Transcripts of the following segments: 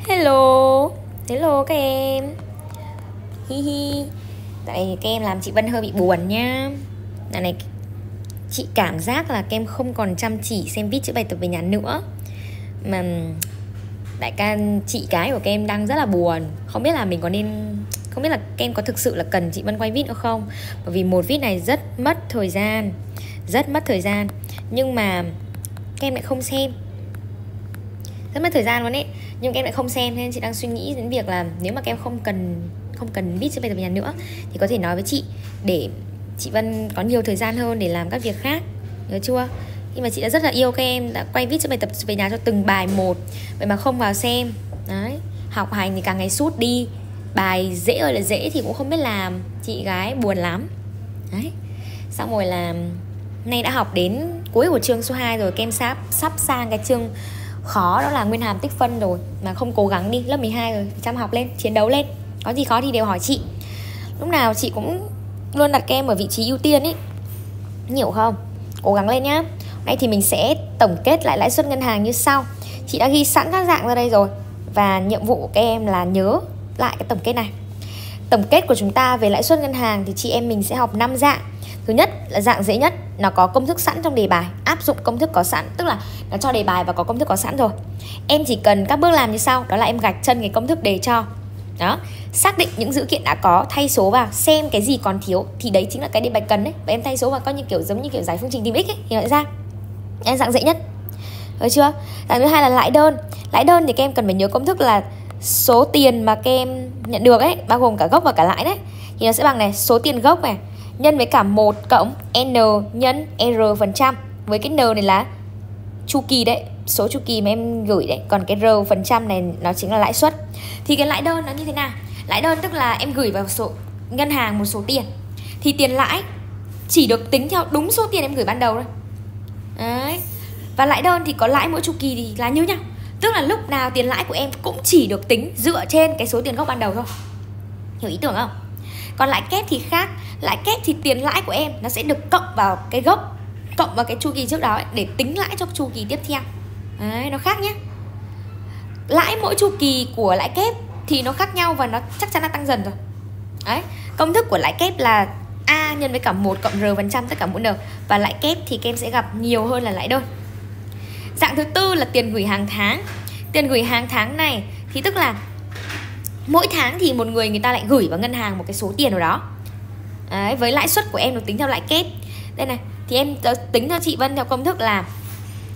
Hello. Hello các em. Hi hi. Tại các em làm chị Vân hơi bị buồn nhá. Dạo này chị cảm giác là các em không còn chăm chỉ xem viết chữ bài tập về nhà nữa. Mà đại ca chị cái của các em đang rất là buồn. Không biết là các em có thực sự là cần chị Vân quay viết nữa không. Bởi vì một viết này rất mất thời gian. Nhưng mà các em lại không xem. Rất mất thời gian luôn ấy. Nhưng các em lại không xem. Nên chị đang suy nghĩ đến việc là nếu mà các em không cần viết chữ bài tập về nhà nữa thì có thể nói với chị để chị Vân có nhiều thời gian hơn để làm các việc khác. Nhớ chưa? Nhưng mà chị đã rất là yêu các em, đã quay viết chữ bài tập về nhà cho từng bài một. Vậy mà không vào xem. Đấy. Học hành thì càng ngày sút đi. Bài dễ ơi là dễ thì cũng không biết làm. Chị gái buồn lắm. Đấy. Xong rồi là nay đã học đến cuối của chương số 2 rồi. Các em sắp sang cái chương khó, đó là nguyên hàm tích phân rồi. Mà không cố gắng đi, lớp 12 rồi, chăm học lên, chiến đấu lên. Có gì khó thì đều hỏi chị. Lúc nào chị cũng luôn đặt các em ở vị trí ưu tiên ấy. Hiểu không? Cố gắng lên nhá. Đây thì mình sẽ tổng kết lại lãi suất ngân hàng như sau. Chị đã ghi sẵn các dạng ra đây rồi. Và nhiệm vụ của các em là nhớ lại cái tổng kết này. Tổng kết của chúng ta về lãi suất ngân hàng thì chị em mình sẽ học 5 dạng. Thứ nhất là dạng dễ nhất, nó có công thức sẵn trong đề bài, áp dụng công thức có sẵn, tức là nó cho đề bài và có công thức có sẵn rồi. Em chỉ cần các bước làm như sau, đó là em gạch chân cái công thức đề cho. Đó, xác định những dữ kiện đã có, thay số vào, xem cái gì còn thiếu thì đấy chính là cái đề bài cần đấy. Và em thay số vào coi như kiểu giống như kiểu giải phương trình tìm x ấy thì nó sẽ ra. Em dạng dễ nhất. Được chưa? Dạng thứ hai là lãi đơn. Lãi đơn thì các em cần phải nhớ công thức là số tiền mà các em nhận được ấy, bao gồm cả gốc và cả lãi đấy, thì nó sẽ bằng này, số tiền gốc này nhân với cả 1 cộng n nhân r%. Với cái n này là chu kỳ đấy, số chu kỳ mà em gửi đấy. Còn cái r% này nó chính là lãi suất. Thì cái lãi đơn nó như thế nào? Lãi đơn tức là em gửi vào ngân hàng một số tiền, thì tiền lãi chỉ được tính theo đúng số tiền em gửi ban đầu thôi. Đấy. Và lãi đơn thì có lãi mỗi chu kỳ thì là như nhau. Tức là lúc nào tiền lãi của em cũng chỉ được tính dựa trên cái số tiền gốc ban đầu thôi. Hiểu ý tưởng không? Còn lãi kép thì khác. Lãi kép thì tiền lãi của em nó sẽ được cộng vào cái gốc, cộng vào cái chu kỳ trước đó ấy, để tính lãi cho chu kỳ tiếp theo. Đấy, nó khác nhé. Lãi mỗi chu kỳ của lãi kép thì nó khác nhau và nó chắc chắn là tăng dần rồi. Đấy. Công thức của lãi kép là A nhân với cả 1 cộng R% tất cả mũ N. Và lãi kép thì các em sẽ gặp nhiều hơn là lãi đơn. Dạng thứ tư là tiền gửi hàng tháng. Tiền gửi hàng tháng này thì tức là mỗi tháng thì một người ta lại gửi vào ngân hàng một cái số tiền nào đó. Đấy, với lãi suất của em được tính theo lãi kép. Đây này, thì em tính cho chị Vân theo công thức là T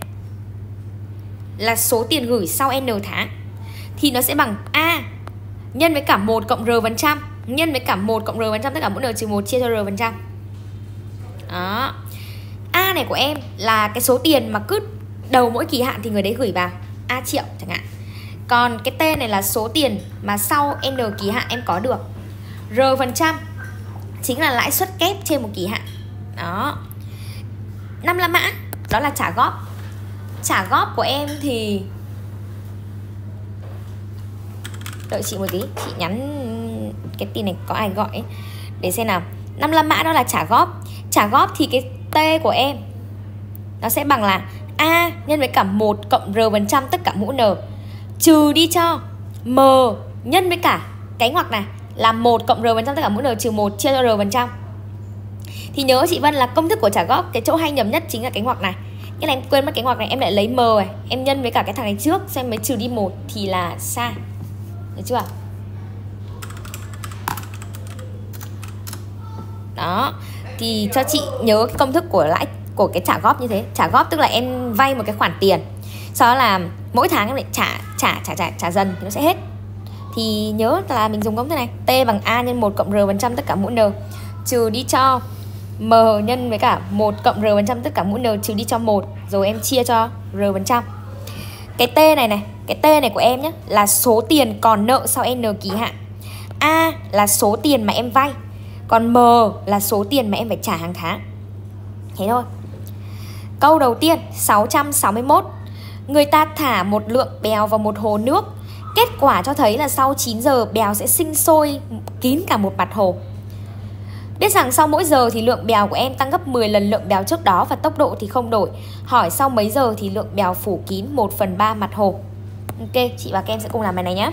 là số tiền gửi sau N tháng, thì nó sẽ bằng A nhân với cả 1 cộng R% nhân với cả 1 cộng R% tất cả mũ N trừ 1 chia cho R%. Đó. A này của em là cái số tiền mà cứ đầu mỗi kỳ hạn thì người đấy gửi vào, A triệu chẳng hạn. Còn cái T này là số tiền mà sau N kỳ hạn em có được. R% chính là lãi suất kép trên một kỳ hạn. Đó. 5 la mã, đó là trả góp. Trả góp của em thì đợi chị một tí, chị nhắn cái tin này có ai gọi ấy. Để xem nào. 5 la mã đó là trả góp. Trả góp thì cái T của em nó sẽ bằng là A nhân với cả 1 cộng R% tất cả mũ N trừ đi cho M nhân với cả cái ngoặc này là 1 cộng R% tất cả mũ N trừ 1 chia cho R%. Thì nhớ chị Vân là công thức của trả góp, cái chỗ hay nhầm nhất chính là cái ngoặc này. Cái này em quên mất cái ngoặc này, em lại lấy M này, em nhân với cả cái thằng này trước xem mới trừ đi 1 thì là sai. Được chưa? Đó. Thì cho chị nhớ cái công thức của lãi của cái trả góp như thế. Trả góp tức là em vay một cái khoản tiền, sau đó là mỗi tháng em lại trả dần thì nó sẽ hết. Thì nhớ là mình dùng công thức này, T bằng A nhân 1 cộng R% tất cả mũ N trừ đi cho M nhân với cả 1 cộng R% tất cả mũ N trừ đi cho 1, rồi em chia cho R%. Cái T này cái T này của em nhé là số tiền còn nợ sau N kỳ hạn. A là số tiền mà em vay, còn M là số tiền mà em phải trả hàng tháng. Thế thôi. Câu đầu tiên 661. Người ta thả một lượng bèo vào một hồ nước. Kết quả cho thấy là sau 9 giờ bèo sẽ sinh sôi kín cả một mặt hồ. Biết rằng sau mỗi giờ thì lượng bèo của em tăng gấp 10 lần lượng bèo trước đó và tốc độ thì không đổi. Hỏi sau mấy giờ thì lượng bèo phủ kín 1/3 mặt hồ. Ok, chị và các em sẽ cùng làm bài này nhé.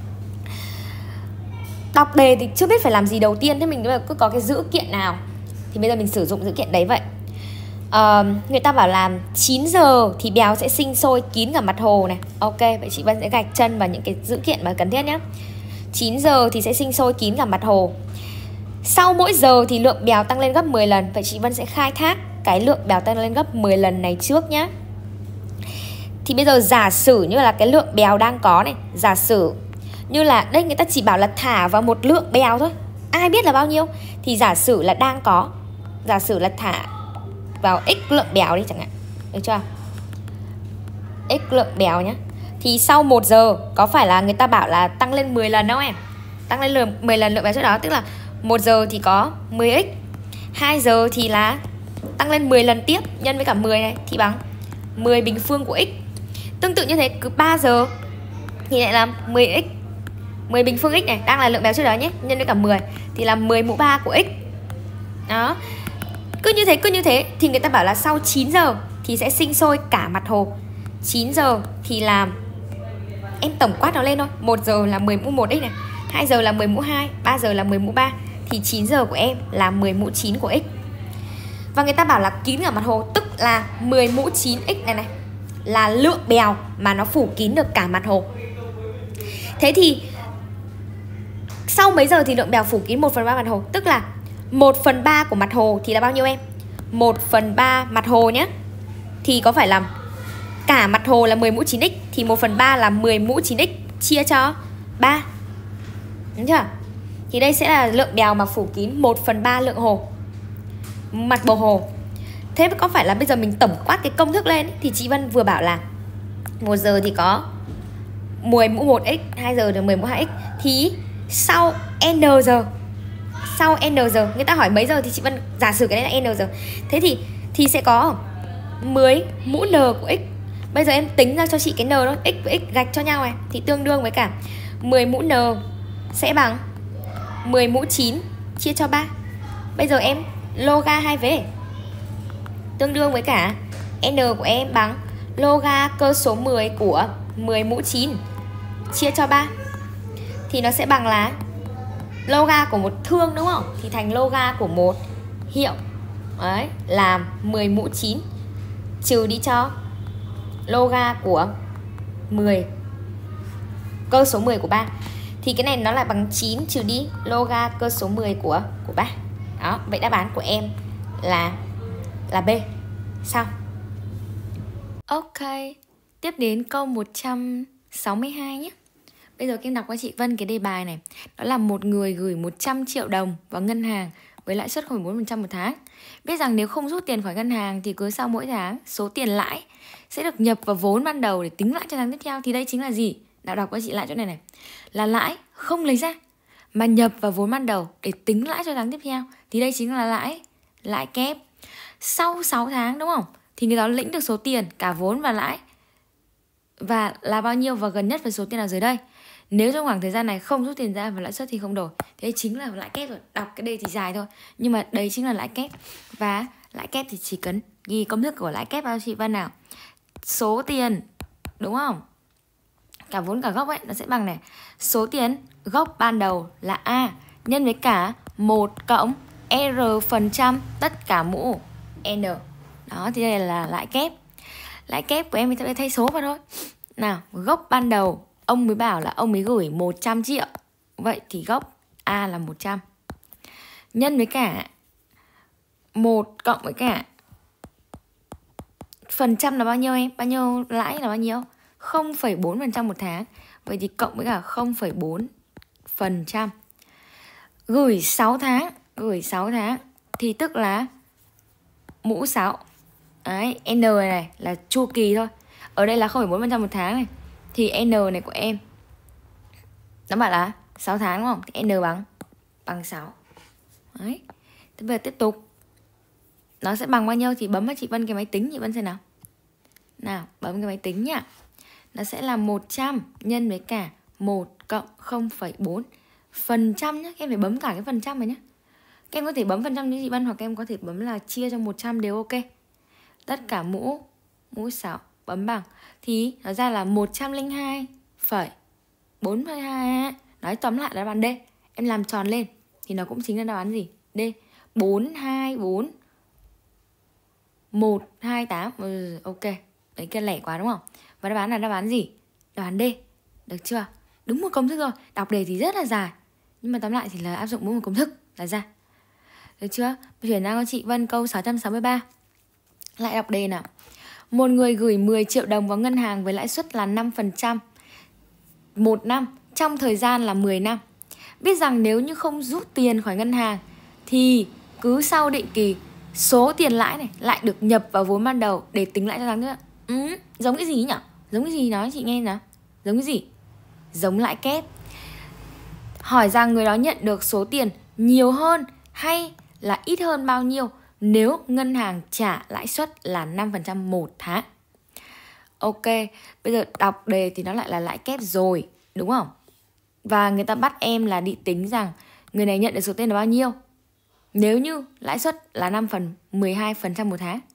Đọc đề thì chưa biết phải làm gì đầu tiên, thế mình cứ có cái dữ kiện nào thì bây giờ mình sử dụng dữ kiện đấy vậy. Người ta bảo là 9 giờ thì béo sẽ sinh sôi kín cả mặt hồ này. Ok, vậy chị Vân sẽ gạch chân vào những cái dữ kiện mà cần thiết nhé. 9 giờ thì sẽ sinh sôi kín cả mặt hồ. Sau mỗi giờ thì lượng béo tăng lên gấp 10 lần. Vậy chị Vân sẽ khai thác cái lượng béo tăng lên gấp 10 lần này trước nhé. Thì bây giờ giả sử như là cái lượng béo đang có này, giả sử như là đây người ta chỉ bảo là thả vào một lượng béo thôi, ai biết là bao nhiêu. Thì giả sử là đang có, giả sử là thả vào x lượng béo đi chẳng hạn, được chưa? X lượng béo nhé. Thì sau 1 giờ có phải là người ta bảo là tăng lên 10 lần đâu em? Tăng lên 10 lần lượng béo trước đó, tức là 1 giờ thì có 10x. 2 giờ thì là tăng lên 10 lần tiếp, nhân với cả 10 này thì bằng 10 bình phương của x. Tương tự như thế, cứ 3 giờ thì lại là 10x, 10 bình phương x này, đang là lượng béo trước đó nhé, nhân với cả 10 thì là 10 mũ 3 của x. Đó. Cứ như thế thì người ta bảo là sau 9 giờ thì sẽ sinh sôi cả mặt hồ. 9 giờ thì là em tổng quát nó lên thôi. 1 giờ là 10 mũ 1x này, 2 giờ là 10 mũ 2, 3 giờ là 10 mũ 3 thì 9 giờ của em là 10 mũ 9 của x. Và người ta bảo là kín cả mặt hồ, tức là 10 mũ 9x này là lượng béo mà nó phủ kín được cả mặt hồ. Thế thì sau mấy giờ thì lượng béo phủ kín 1/3 mặt hồ, tức là 1/3 của mặt hồ thì là bao nhiêu em? 1/3 mặt hồ nhé. Thì có phải là cả mặt hồ là 10 mũ 9x thì 1/3 là 10 mũ 9x chia cho 3. Đúng chưa? Thì đây sẽ là lượng béo mà phủ kín 1/3 lượng hồ, mặt bầu hồ. Thế có phải là bây giờ mình tổng quát cái công thức lên thì chị Vân vừa bảo là 1 giờ thì có 10 mũ 1x, 2 giờ được 10 mũ 2x. Thì sau n giờ, sau n giờ, người ta hỏi mấy giờ thì chị Vân giả sử cái đấy là n giờ. Thế thì sẽ có 10 mũ n của x. Bây giờ em tính ra cho chị cái n đó, x với x gạch cho nhau này thì tương đương với cả 10 mũ n sẽ bằng 10 mũ 9 chia cho 3. Bây giờ em loga 2 vế, tương đương với cả n của em bằng loga cơ số 10 của 10 mũ 9 chia cho 3. Thì nó sẽ bằng là loga của một thương đúng không? Thì thành loga của một hiệu. Đấy, là 10 mũ 9 trừ đi cho loga của 10 cơ số 10 của 3. Thì cái này nó lại bằng 9 trừ đi loga cơ số 10 của 3. Đó, vậy đáp án của em là B. Xong. Ok, tiếp đến câu 162 nhé. Bây giờ em đọc cho chị Vân cái đề bài này. Đó là một người gửi 100 triệu đồng vào ngân hàng với lãi suất 0,4% một tháng. Biết rằng nếu không rút tiền khỏi ngân hàng thì cứ sau mỗi tháng số tiền lãi sẽ được nhập vào vốn ban đầu để tính lãi cho tháng tiếp theo. Thì đây chính là gì? Nào đọc cho chị lại chỗ này này. Là lãi không lấy ra mà nhập vào vốn ban đầu để tính lãi cho tháng tiếp theo. Thì đây chính là lãi kép. Sau 6 tháng đúng không? Thì người đó lĩnh được số tiền cả vốn và lãi và là bao nhiêu và gần nhất với số tiền nào dưới đây. Nếu trong khoảng thời gian này không rút tiền ra và lãi suất thì không đổi. Thế chính là lãi kép rồi. Đọc cái đề thì dài thôi, nhưng mà đấy chính là lãi kép. Và lãi kép thì chỉ cần ghi công thức của lãi kép vào chị Vân nào. Số tiền đúng không? Cả vốn cả gốc ấy nó sẽ bằng này. Số tiền gốc ban đầu là A nhân với cả 1 cộng R% tất cả mũ N. Đó, thì đây là lãi kép. Lãi kép của em thì thay số vào thôi. Nào, gốc ban đầu ông mới bảo là ông mới gửi 100 triệu. Vậy thì gốc A là 100 nhân với cả 1 cộng với cả phần trăm là bao nhiêu em? Bao nhiêu lãi là bao nhiêu? 0,4% một tháng. Vậy thì cộng với cả 0,4%. Gửi 6 tháng. Gửi 6 tháng thì tức là mũ 6. Đấy, N này là chu kỳ thôi. Ở đây là 0,4% một tháng này. Thì N này của em nó bảo là 6 tháng đúng không? Thì N bằng 6. Đấy. Thế bây giờ tiếp tục. Nó sẽ bằng bao nhiêu thì bấm vào chị Vân cái máy tính. Chị Vân xem nào. Nào, bấm cái máy tính nhá. Nó sẽ là 100 nhân với cả 1 cộng 0,4% nhá. Em phải bấm cả cái phần trăm này nhá. Các em có thể bấm phần trăm như chị Vân, hoặc em có thể bấm là chia cho 100 đều ok. Tất cả mũ 6 bấm bằng. Thì nó ra là 102,42. Nói tóm lại là đáp án D. Em làm tròn lên thì nó cũng chính là đáp án gì? D. 424 128. Ok. Đấy kia lẻ quá đúng không? Và đáp án là đáp án gì? Đáp án D. Được chưa? Đúng một công thức rồi. Đọc đề thì rất là dài, nhưng mà tóm lại thì là áp dụng mỗi một công thức là ra. Được chưa? Chuyển sang con chị Vân câu 663. Lại đọc đề nào. Một người gửi 10 triệu đồng vào ngân hàng với lãi suất là 5% một năm trong thời gian là 10 năm. Biết rằng nếu như không rút tiền khỏi ngân hàng thì cứ sau định kỳ số tiền lãi này lại được nhập vào vốn ban đầu để tính lãi cho tháng nữa. Giống cái gì nhỉ? Giống cái gì nói chị nghe nào. Giống cái gì? Giống lãi kép. Hỏi rằng người đó nhận được số tiền nhiều hơn hay là ít hơn bao nhiêu nếu ngân hàng trả lãi suất là 5% một tháng. Ok, bây giờ đọc đề thì nó lại là lãi kép rồi, đúng không? Và người ta bắt em là đi tính rằng người này nhận được số tiền là bao nhiêu nếu như lãi suất là 5/12% một tháng.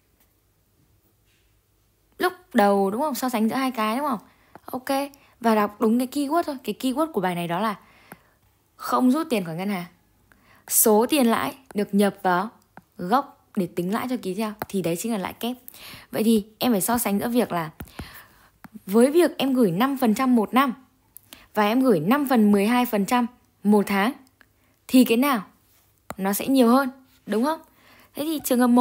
Lúc đầu đúng không? So sánh giữa hai cái đúng không? Ok, và đọc đúng cái keyword thôi. Cái keyword của bài này đó là không rút tiền khỏi ngân hàng, số tiền lãi được nhập vào gốc để tính lãi cho kỳ theo, thì đấy chính là lãi kép. Vậy thì em phải so sánh giữa việc là với việc em gửi 5% một năm và em gửi 5/12% một tháng thì cái nào nó sẽ nhiều hơn, đúng không? Thế thì trường hợp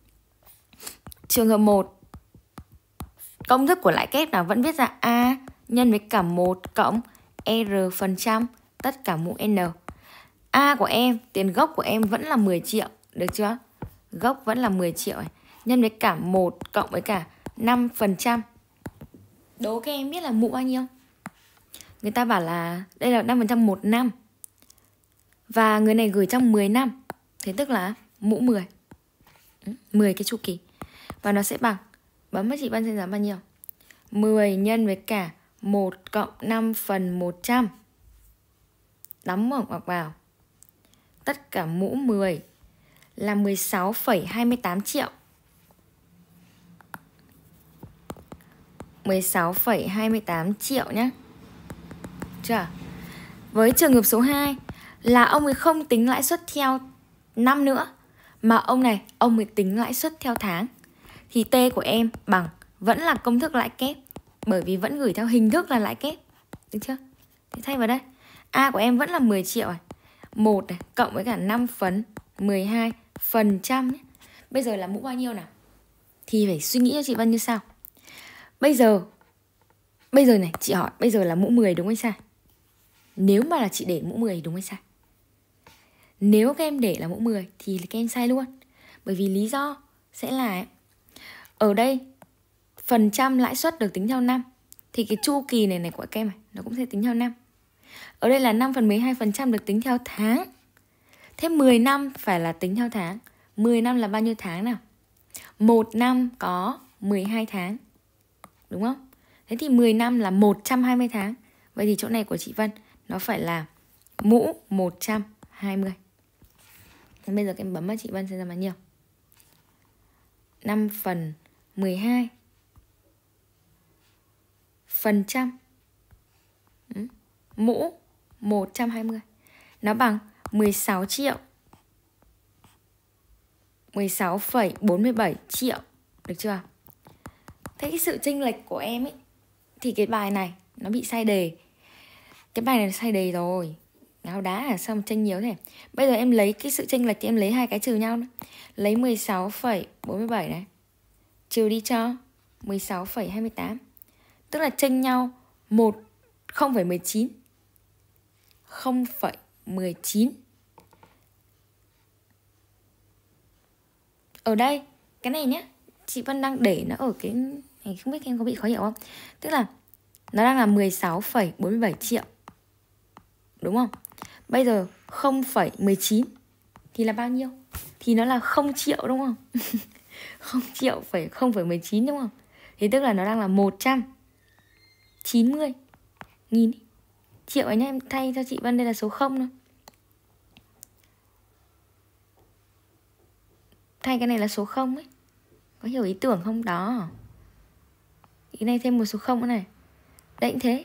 1 công thức của lãi kép là vẫn viết ra A nhân với cả 1 cộng R% tất cả mũ N. A của em, tiền gốc của em vẫn là 10 triệu, được chưa? Gốc vẫn là 10 triệu này. Nhân với cả 1 cộng với cả 5%. Đố các em biết là mũ bao nhiêu? Người ta bảo là đây là 5% một năm. Và người này gửi trong 10 năm. Thế tức là mũ 10. 10 cái chu kỳ. Và nó sẽ bằng, bấm cho chị Vân xem là bao nhiêu. 10 nhân với cả 1 cộng 5/100. Đóng mở ngoặc vào. Tất cả mũ 10 là 16,28 triệu. 16,28 triệu nhé. Chưa? Với trường hợp số 2 là ông ấy không tính lãi suất theo năm nữa, mà ông ấy tính lãi suất theo tháng, thì T của em bằng vẫn là công thức lãi kép, bởi vì vẫn gửi theo hình thức là lãi kép. Được chưa? Thì thay vào đây, A của em vẫn là 10 triệu này, 1 này, cộng với cả 5/12%. Bây giờ là mũ bao nhiêu nào? Thì phải suy nghĩ cho chị Vân như sau. Bây giờ này, chị hỏi bây giờ là mũ 10 đúng hay sai? Nếu mà là chị để mũ 10 đúng hay sai? Nếu các em để là mũ 10 thì các em sai luôn. Bởi vì lý do sẽ là ở đây phần trăm lãi suất được tính theo năm, thì cái chu kỳ này của các em này nó cũng sẽ tính theo năm. Ở đây là 5/12% được tính theo tháng. Thế 10 năm phải là tính theo tháng. 10 năm là bao nhiêu tháng nào? 1 năm có 12 tháng, đúng không? Thế thì 10 năm là 120 tháng. Vậy thì chỗ này của chị Vân nó phải là mũ 120. Thế bây giờ em bấm vào chị Vân xem ra bao nhiêu. 5/12% mũ 120 nó bằng 16 triệu. 16,47 triệu. Được chưa? Thế cái sự chênh lệch của em ấy, thì cái bài này nó bị sai đề. Cái bài này sai đề rồi. Ngáo đá là sao mà chênh nhiều thế. Bây giờ em lấy cái sự chênh lệch thì em lấy hai cái trừ nhau nữa. Lấy 16,47 này trừ đi cho 16,28. Tức là chênh nhau 0,19. 0,19. Ở đây, cái này nhé, chị Vân đang để nó ở cái này, không biết em có bị khó hiểu không? Tức là nó đang là 16,47 triệu, đúng không? Bây giờ 0,19 thì là bao nhiêu? Thì nó là 0 triệu đúng không? 0 triệu phải 0,19 đúng không? Thì tức là nó đang là 190.000 triệu ấy nhá. Em thay cho chị Vân đây là số 0 thôi. Thay cái này là số 0 ấy. Có hiểu ý tưởng không? Đó. cái này thêm một số 0 nữa này. Đây cũng thế.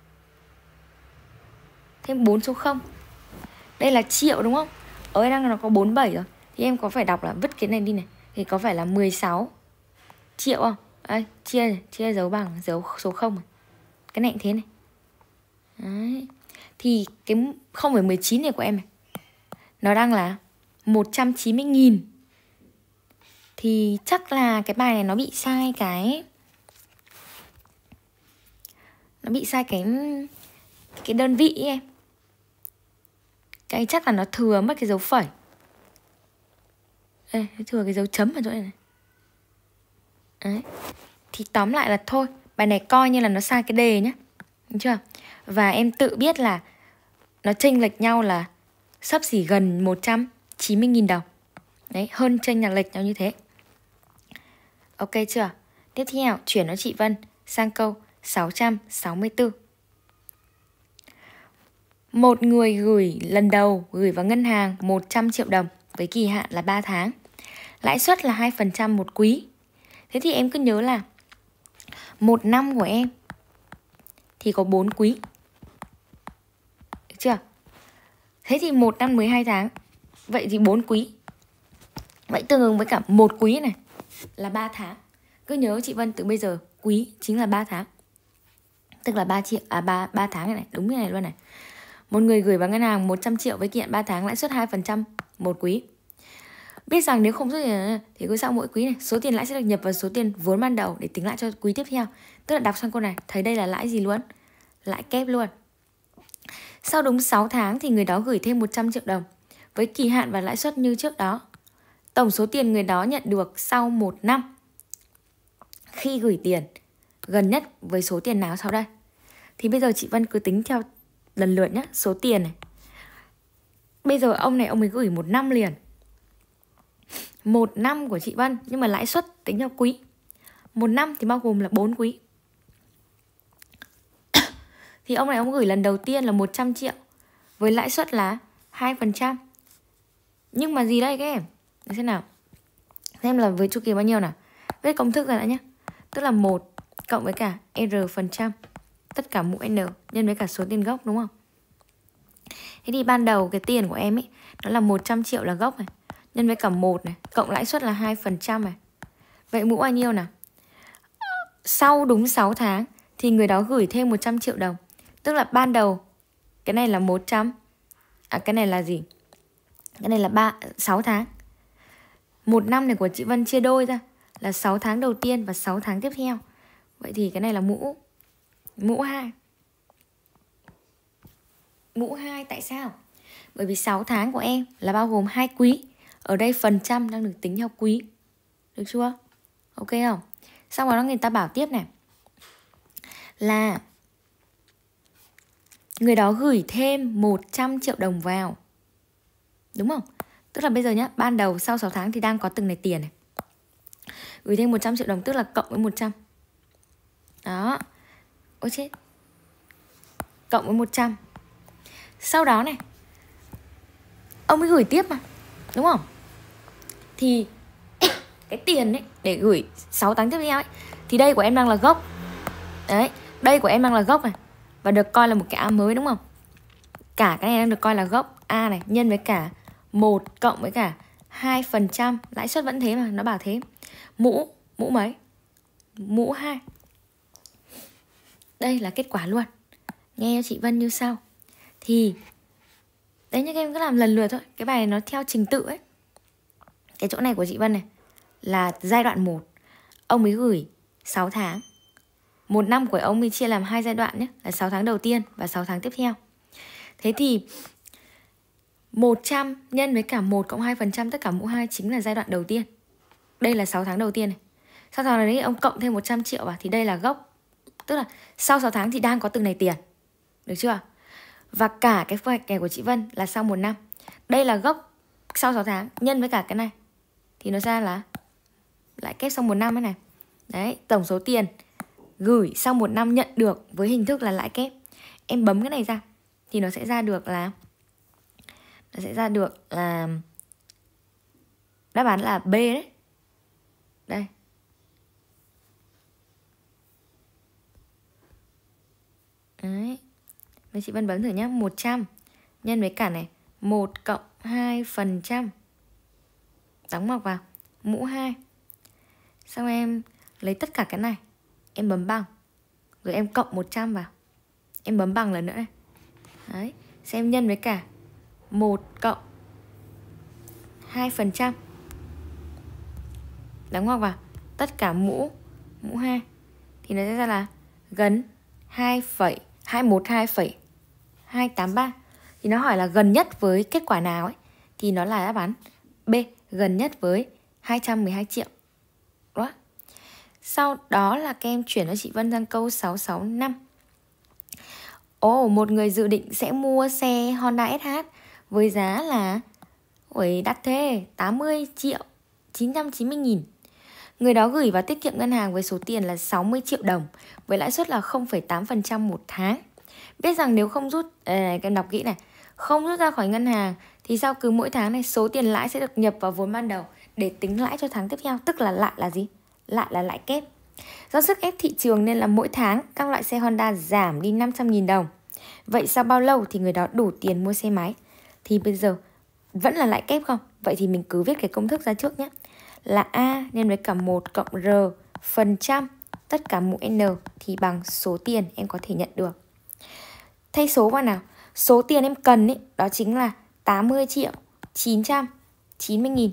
Thêm 4 số 0. Đây là triệu đúng không? Ở đây đang nó có 47 rồi. Thì em có phải đọc là vứt cái này đi này. Thì có phải là 16 triệu không? Đây, chia dấu bằng dấu số 0 này. Cái này cũng thế này. Đấy. Thì cái 0,19 này của em này, nó đang là 190.000. Thì chắc là cái bài này nó bị sai cái cái đơn vị ấy em. Cái chắc là nó thừa mất cái dấu phẩy. Đây, nó thừa cái dấu chấm ở chỗ này này. Đấy. Thì tóm lại là thôi, bài này coi như là nó sai cái đề nhá. Đúng chưa? Và em tự biết là nó chênh lệch nhau là xấp xỉ gần 190.000 đồng. Đấy, hơn chênh là lệch nhau như thế. Ok chưa? Tiếp theo, chuyển nó chị Vân sang câu 664. Một người lần đầu gửi vào ngân hàng 100 triệu đồng với kỳ hạn là 3 tháng. Lãi suất là 2% một quý. Thế thì em cứ nhớ là một năm của em thì có 4 quý. Được chưa? Thế thì một năm 12 tháng. Vậy thì 4 quý. Vậy tương ứng với cả một quý này là 3 tháng. Cứ nhớ chị Vân từ bây giờ quý chính là 3 tháng. Tức là 3 triệu 3 tháng này, đúng như này luôn này. Một người gửi vào ngân hàng 100 triệu với kỳ hạn 3 tháng, lãi suất 2% một quý. Biết rằng nếu không rút tiền thì cứ sau mỗi quý này, số tiền lãi sẽ được nhập vào số tiền vốn ban đầu để tính lại cho quý tiếp theo. Tức là đọc sang câu này, thấy đây là lãi gì luôn? Lãi kép luôn. Sau đúng 6 tháng thì người đó gửi thêm 100 triệu đồng với kỳ hạn và lãi suất như trước đó. Tổng số tiền người đó nhận được sau 1 năm khi gửi tiền gần nhất với số tiền nào sau đây? Thì bây giờ chị Vân cứ tính theo lần lượt nhé. Số tiền này, bây giờ ông này ông ấy gửi 1 năm liền. 1 năm của chị Vân, nhưng mà lãi suất tính theo quý. 1 năm thì bao gồm là 4 quý. Thì ông này ông gửi lần đầu tiên là 100 triệu với lãi suất là 2%. Nhưng mà gì đây các em? Để xem nào. Xem là với chu kỳ bao nhiêu nào. Viết công thức ra đã nhé. Tức là 1 cộng với cả R%, tất cả mũ N nhân với cả số tiền gốc, đúng không? Thế thì ban đầu cái tiền của em ấy, nó là 100 triệu là gốc này, nhân với cả 1 này, cộng lãi suất là 2% này. Vậy mũ bao nhiêu nào? Sau đúng 6 tháng thì người đó gửi thêm 100 triệu đồng. Tức là ban đầu cái này là 100. Cái này là gì? Cái này là 6 tháng. 1 năm này của chị Vân chia đôi ra là 6 tháng đầu tiên và 6 tháng tiếp theo. Vậy thì cái này là mũ 2. Mũ 2 tại sao? Bởi vì 6 tháng của em là bao gồm 2 quý. Ở đây phần trăm đang được tính theo quý. Được chưa? Ok không? Xong rồi người ta bảo tiếp này là người đó gửi thêm 100 triệu đồng vào. Đúng không? Tức là bây giờ nhá, ban đầu sau 6 tháng thì đang có từng này tiền này. Gửi thêm 100 triệu đồng tức là cộng với 100. Đó. Ôi chết. Cộng với 100. Sau đó này, ông ấy gửi tiếp mà, đúng không? Thì cái tiền ấy để gửi 6 tháng tiếp theo ấy, thì đây của em đang là gốc. Đấy, đây của em đang là gốc này, và được coi là một cái A mới, đúng không? Cả cái này đang được coi là gốc A này, nhân với cả 1 cộng với cả 2%. Lãi suất vẫn thế mà, nó bảo thế. Mũ mấy? Mũ 2. Đây là kết quả luôn. Nghe cho chị Vân như sau. Thì đấy, như các em cứ làm lần lượt thôi. Cái bài này nó theo trình tự ấy. Cái chỗ này của chị Vân này là giai đoạn 1. Ông ấy gửi 6 tháng. 1 năm của ông ấy chia làm 2 giai đoạn nhé, là 6 tháng đầu tiên và 6 tháng tiếp theo. Thế thì 100 nhân với cả 1 cộng 2%, tất cả mũ 2 chính là giai đoạn đầu tiên. Đây là 6 tháng đầu tiên này. Sau tháng đấy ông cộng thêm 100 triệu vào thì đây là gốc. Tức là sau 6 tháng thì đang có từng này tiền. Được chưa? Và cả cái vạch này của chị Vân là sau 1 năm. Đây là gốc sau 6 tháng nhân với cả cái này thì nó ra là lãi kép sau 1 năm ấy này. Đấy, tổng số tiền gửi sau 1 năm nhận được với hình thức là lãi kép. Em bấm cái này ra thì nó sẽ ra được là đáp án là B đấy. Đây. Vậy chị Vân bấm thử nhá. 100 nhân với cả này 1 cộng 2%. Đóng ngoặc vào, mũ 2. Xong em lấy tất cả cái này, em bấm bằng. Rồi em cộng 100 vào. Em bấm bằng lần nữa này. Đấy, xem nhân với cả 1 cộng 2%. Đóng ngoặc vào, tất cả mũ 2. Thì nó sẽ ra là gần 2,212,283. Thì nó hỏi là gần nhất với kết quả nào ấy, thì nó là đáp án B, gần nhất với 212 triệu. Đó. Sau đó là các em chuyển cho chị Vân sang câu 665. Một người dự định sẽ mua xe Honda SH với giá là đắt thế, 80 triệu 990 nghìn. Người đó gửi vào tiết kiệm ngân hàng với số tiền là 60 triệu đồng với lãi suất là 0,8% một tháng. Biết rằng nếu không rút, các em đọc kỹ này, không rút ra khỏi ngân hàng thì sau cứ mỗi tháng này số tiền lãi sẽ được nhập vào vốn ban đầu để tính lãi cho tháng tiếp theo. Tức là lại là gì? Lại là lãi kép. Do sức ép thị trường nên là mỗi tháng các loại xe Honda giảm đi 500.000 đồng. Vậy sau bao lâu thì người đó đủ tiền mua xe máy? Thì bây giờ vẫn là lãi kép không? Vậy thì mình cứ viết cái công thức ra trước nhé. Là A nhân với cả 1 cộng R phần trăm tất cả mũ N thì bằng số tiền em có thể nhận được. Thay số vào nào. Số tiền em cần ấy, đó chính là 80 triệu 990 nghìn.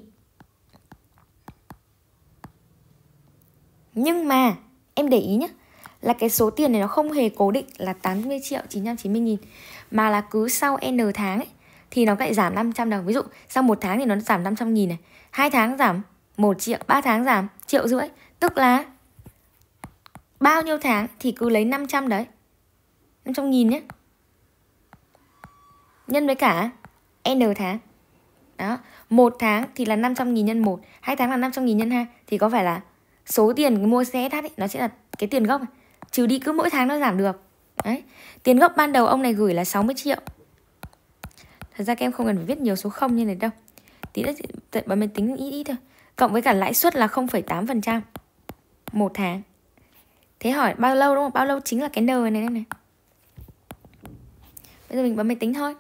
Nhưng mà em để ý nhé, là cái số tiền này nó không hề cố định là 80 triệu 990 nghìn, mà là cứ sau N tháng ấy, thì nó lại giảm 500 đồng. Ví dụ sau 1 tháng thì nó giảm 500 nghìn này, 2 tháng giảm 1 triệu, 3 tháng giảm 1,5 triệu. Tức là bao nhiêu tháng thì cứ lấy 500 đấy, 500 nghìn nhé, nhân với cả N tháng. Đó, 1 tháng thì là 500 nghìn nhân 1, 2 tháng là 500 nghìn nhân 2. Thì có phải là số tiền mua xe SH ấy, nó sẽ là cái tiền gốc này, trừ đi cứ mỗi tháng nó giảm được. Đấy, tiền gốc ban đầu ông này gửi là 60 triệu. Thật ra các em không cần phải viết nhiều số 0 như này đâu. Tí nữa bấm máy tính ít thôi. Cộng với cả lãi suất là 0,8% một tháng. Thế hỏi bao lâu đúng không? Bao lâu chính là cái N này này. Bây giờ mình bấm máy tính thôi.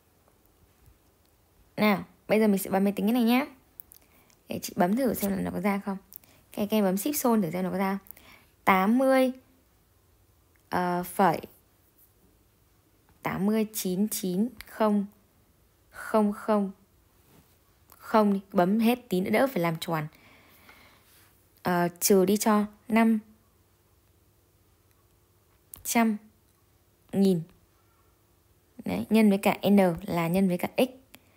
Nào, bây giờ mình sẽ bấm máy tính cái này nhá. Để chị bấm thử xem là nó có ra không. Cái em bấm Shift Sol thử xem nó có ra không. 80 phẩy 89900 đi, bấm hết tí nữa đỡ phải làm tròn. Trừ đi cho 500.000. Đấy, nhân với cả N là nhân với cả X.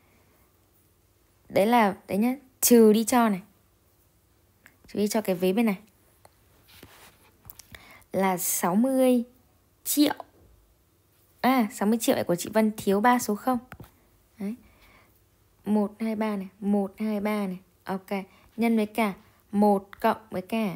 Đấy là, đấy nhá, trừ đi cho này. Trừ đi cho cái vế bên này là 60 triệu. 60 triệu của chị Vân thiếu 3 số 0. Đấy. 123 này, 123 này. Ok, nhân với cả 1 cộng với cả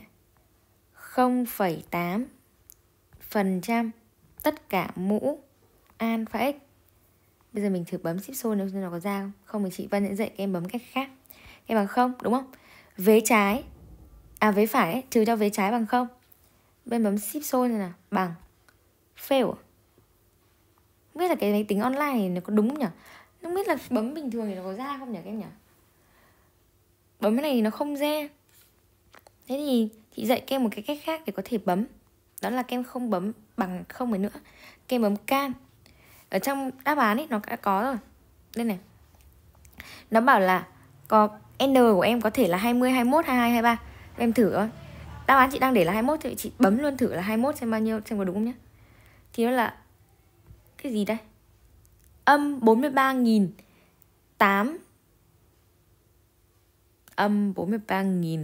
0,8% tất cả mũ alpha x. Bây giờ mình thử bấm Shift Sol nếu nó có ra không? Không thì chị Vân sẽ dạy các em bấm cách khác. Em bằng 0, đúng không? Vế trái, vế phải ấy, trừ cho vế trái bằng 0. Bên bấm Shift Sol này nào, bằng fail. Không biết là cái máy tính online này nó có đúng nhỉ? Không biết là bấm bình thường thì nó có ra không nhỉ các em nhỉ? Bấm cái này thì nó không ra. Thế thì chị dạy các em một cái cách khác để có thể bấm. Đó là các em không bấm bằng 0 nữa. Các em bấm can. Ở trong đáp án ấy nó đã có rồi. Đây này. Nó bảo là có N của em có thể là 20, 21, 22, 23. Em thử thôi. Đáp án chị đang để là 21 thì chị bấm luôn thử là 21 xem bao nhiêu, xem có đúng không nhé. Thì nó là cái gì đây? Âm 43.800. Âm 43.000.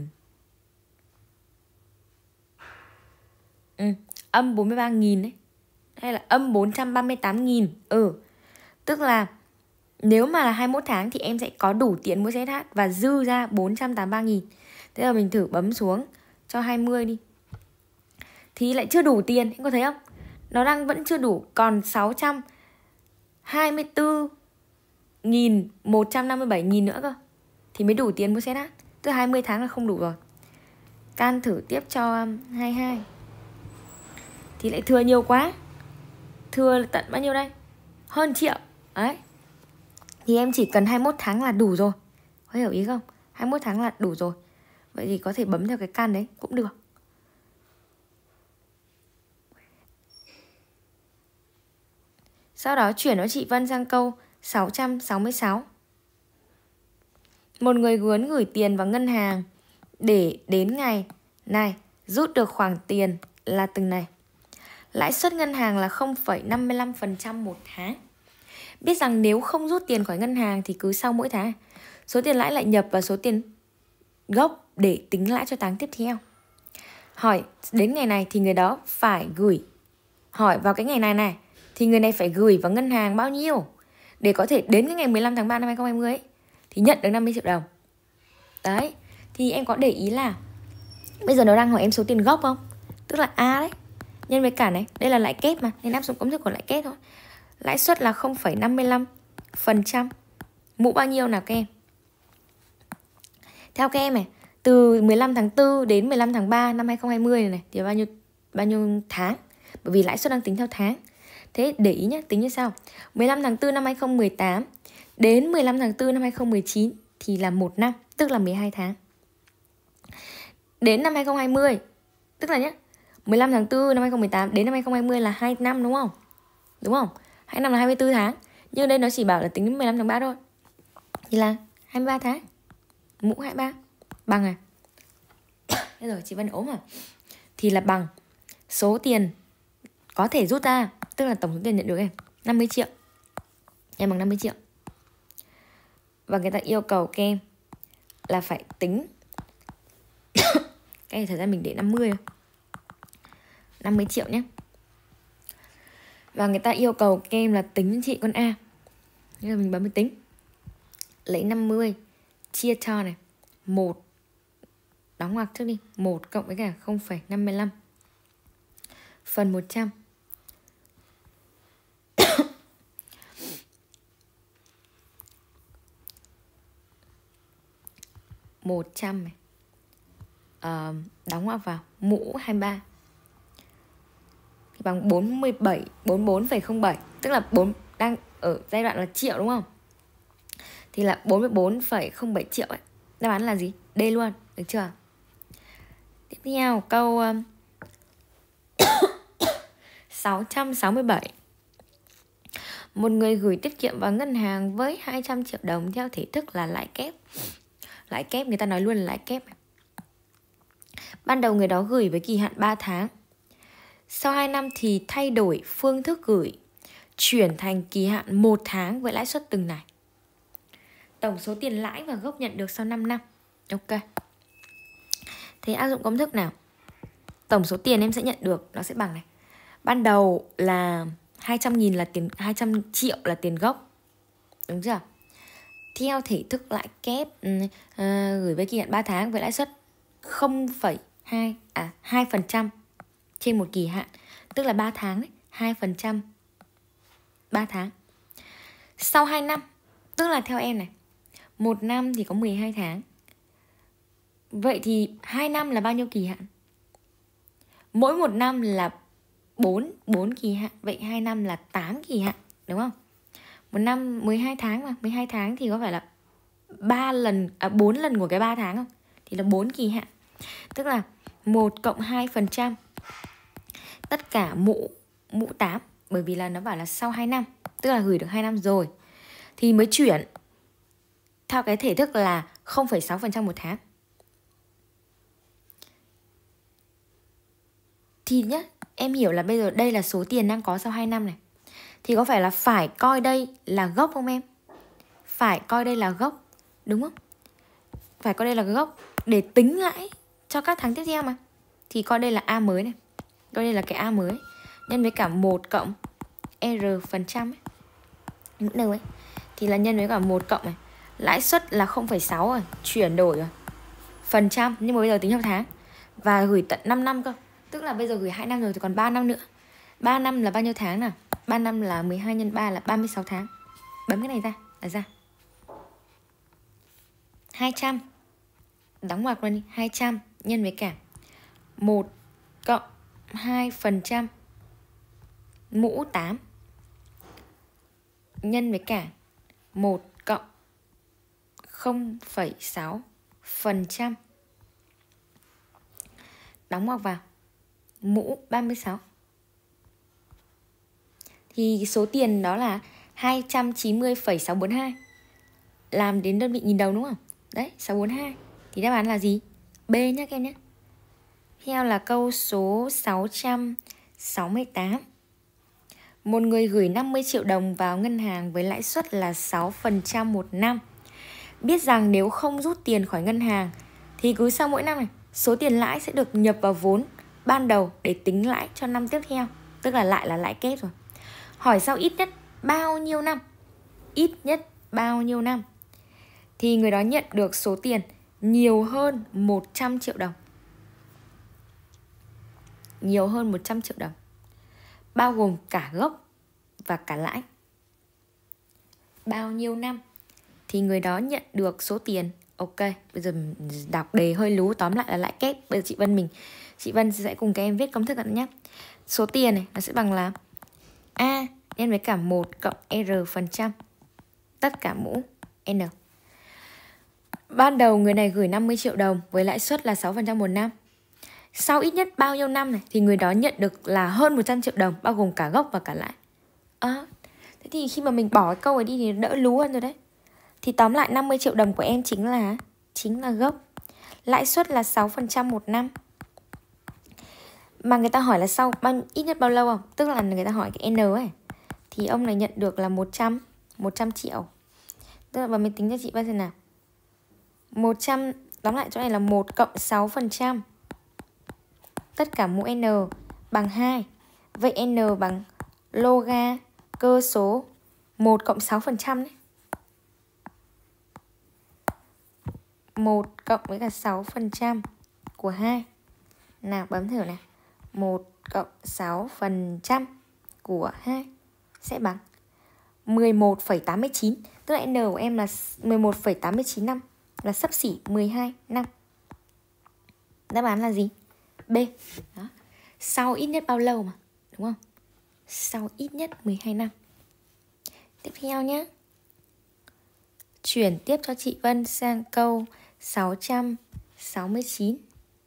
Âm 43.000 đấy. Hay là âm 438.000. Tức là nếu mà là 21 tháng thì em sẽ có đủ tiền mua xe SH và dư ra 483.000. Thế là mình thử bấm xuống cho 20 đi. Thì lại chưa đủ tiền, em có thấy không? Nó đang vẫn chưa đủ, còn 624.157.000 nữa cơ thì mới đủ tiền mua xe SH. Tức 20 tháng là không đủ rồi. Can thử tiếp cho 22. Thì lại thừa nhiều quá. thừa tận bao nhiêu đây? Hơn triệu. Đấy. Thì em chỉ cần 21 tháng là đủ rồi. Có hiểu ý không? 21 tháng là đủ rồi. Vậy thì có thể bấm theo cái căn đấy cũng được. Sau đó chuyển cho chị Vân sang câu 666. Một người muốn gửi tiền vào ngân hàng để đến ngày này rút được khoản tiền là từng này. Lãi suất ngân hàng là 0,55% một tháng. Biết rằng nếu không rút tiền khỏi ngân hàng thì cứ sau mỗi tháng số tiền lãi lại nhập vào số tiền gốc để tính lãi cho tháng tiếp theo. Hỏi đến ngày này thì người đó phải gửi. Hỏi vào cái ngày này thì người này phải gửi vào ngân hàng bao nhiêu để có thể đến cái ngày 15 tháng 3 năm 2020 ấy, thì nhận được 50 triệu đồng. Đấy. Thì em có để ý là bây giờ nó đang hỏi em số tiền gốc không? Tức là A đấy nhân với cả này, đây là lãi kép mà, nên áp dụng công thức của lãi kép thôi. Lãi suất là 0,55%. Mũ bao nhiêu nào các em? Theo các em này, từ 15 tháng 4 đến 15 tháng 3 năm 2020 này thì bao nhiêu tháng? Bởi vì lãi suất đang tính theo tháng. Thế để ý nhé, tính như sau. 15 tháng 4 năm 2018 đến 15 tháng 4 năm 2019 thì là 1 năm, tức là 12 tháng. Đến năm 2020, tức là nhé, 15 tháng 4 năm 2018 đến năm 2020 là 2 năm đúng không? Đúng không? 2 năm là 24 tháng. Nhưng đây nó chỉ bảo là tính đến 15 tháng 3 thôi. Thì là 23 tháng. Mũ 23 bằng à? Thế rồi chị Vân ốm à? Thì là bằng số tiền có thể rút ra, tức là tổng số tiền nhận được em 50 triệu. Em bằng 50 triệu. Và người ta yêu cầu các em là phải tính cái này thời gian mình để 50 thôi. 50 triệu nhé. Và người ta yêu cầu các em là tính cho chị con A. Nên là mình bấm tính. Lấy 50 chia cho này 1. Đóng ngoặc trước đi. 1 cộng với cả 0,55 phần 100. Một trăm này. Đóng ngoặc vào mũ 23 thì bằng 44,07. Tức là 4 đang ở giai đoạn là triệu đúng không? Thì là 44,07 triệu ấy. Đáp án là gì? D luôn, được chưa? Tiếp theo câu 667. Một người gửi tiết kiệm vào ngân hàng với 200 triệu đồng theo thể thức là lãi kép. Lãi kép người ta nói luôn là lãi kép. Ban đầu người đó gửi với kỳ hạn 3 tháng. Sau 2 năm thì thay đổi phương thức gửi, chuyển thành kỳ hạn 1 tháng với lãi suất từng này. Tổng số tiền lãi và gốc nhận được sau 5 năm. Ok. Thế áp dụng công thức nào? Tổng số tiền em sẽ nhận được nó sẽ bằng này. Ban đầu là 200.000 là tiền, 200 triệu là tiền gốc. Đúng chưa? Theo thể thức lãi kép gửi với kỳ hạn 3 tháng với lãi suất 2% trên một kỳ hạn, tức là 3 tháng đấy, 2% 3 tháng. Sau 2 năm, tức là theo em này, 1 năm thì có 12 tháng. Vậy thì 2 năm là bao nhiêu kỳ hạn? Mỗi 1 năm là 4 kỳ hạn. Vậy 2 năm là 8 kỳ hạn, đúng không? 1 năm 12 tháng mà, 12 tháng thì có phải là 4 lần của cái 3 tháng không? Thì là 4 kỳ hạn. Tức là 1 cộng 2%. Tất cả mũ 8. Bởi vì là nó bảo là sau 2 năm, tức là gửi được 2 năm rồi thì mới chuyển theo cái thể thức là 0,6% một tháng. Thì nhá, em hiểu là bây giờ đây là số tiền đang có sau 2 năm này. Thì có phải là phải coi đây là gốc không em? Phải coi đây là gốc, đúng không? Phải coi đây là gốc để tính lãi cho các tháng tiếp theo mà. Thì coi đây là A mới này. Coi đây là cái A mới nhân với cả 1 cộng R phần trăm ấy. Những đâu ấy. Thì là nhân với cả 1 cộng này. Lãi suất là 0,6 rồi, chuyển đổi rồi. Phần trăm, nhưng mà bây giờ tính theo tháng. Và gửi tận 5 năm cơ. Tức là bây giờ gửi 2 năm rồi thì còn 3 năm nữa. 3 năm là bao nhiêu tháng nào? 3 năm là 12 nhân 3 là 36 tháng. Bấm cái này ra là ra 200. Đóng ngoặc luôn đi. 200 nhân với cả 1 cộng 2% mũ 8 nhân với cả 1 cộng 0,6%. Đóng ngoặc vào mũ 36. Thì số tiền đó là 290,642. Làm đến đơn vị nghìn đồng đúng không? Đấy, 642. Thì đáp án là gì? B nhé các em nhé. Theo là câu số 668. Một người gửi 50 triệu đồng vào ngân hàng với lãi suất là 6% một năm. Biết rằng nếu không rút tiền khỏi ngân hàng thì cứ sau mỗi năm này, số tiền lãi sẽ được nhập vào vốn ban đầu để tính lãi cho năm tiếp theo. Tức là lại là lãi kép rồi. Hỏi sau ít nhất bao nhiêu năm? Ít nhất bao nhiêu năm thì người đó nhận được số tiền nhiều hơn 100 triệu đồng. Nhiều hơn 100 triệu đồng, bao gồm cả gốc và cả lãi. Bao nhiêu năm thì người đó nhận được số tiền. Ok, bây giờ đọc đề hơi lú, tóm lại là lãi kép. Bây giờ chị Vân sẽ cùng các em viết công thức nhé. Số tiền này nó sẽ bằng là A nhân với cả 1 cộng R% tất cả mũ N. Ban đầu người này gửi 50 triệu đồng với lãi suất là 6% một năm. Sau ít nhất bao nhiêu năm này thì người đó nhận được là hơn 100 triệu đồng, bao gồm cả gốc và cả lãi. Thế thì khi mà mình bỏ cái câu ấy đi thì đỡ lú hơn rồi đấy. Thì tóm lại 50 triệu đồng của em chính là gốc. Lãi suất là 6% một năm. Mà người ta hỏi là sau ít nhất bao lâu không? Tức là người ta hỏi cái N ấy. Thì ông này nhận được là 100 triệu. Tức là mình tính cho chị Vân xem nào. 100, tóm lại chỗ này là 1 cộng 6%. Tất cả mũ N bằng 2. Vậy N bằng loga cơ số 1 cộng 6% đấy. 1 cộng với cả 6% của 2. Nào bấm thử này. 1 cộng 6% của 2 sẽ bằng 11,89. Tức là N của em là 11,89 năm, là xấp xỉ 12 năm. Đáp án là gì? B. Đó. Sau ít nhất bao lâu mà, đúng không? Sau ít nhất 12 năm. Tiếp theo nhé. Chuyển tiếp cho chị Vân sang câu 669.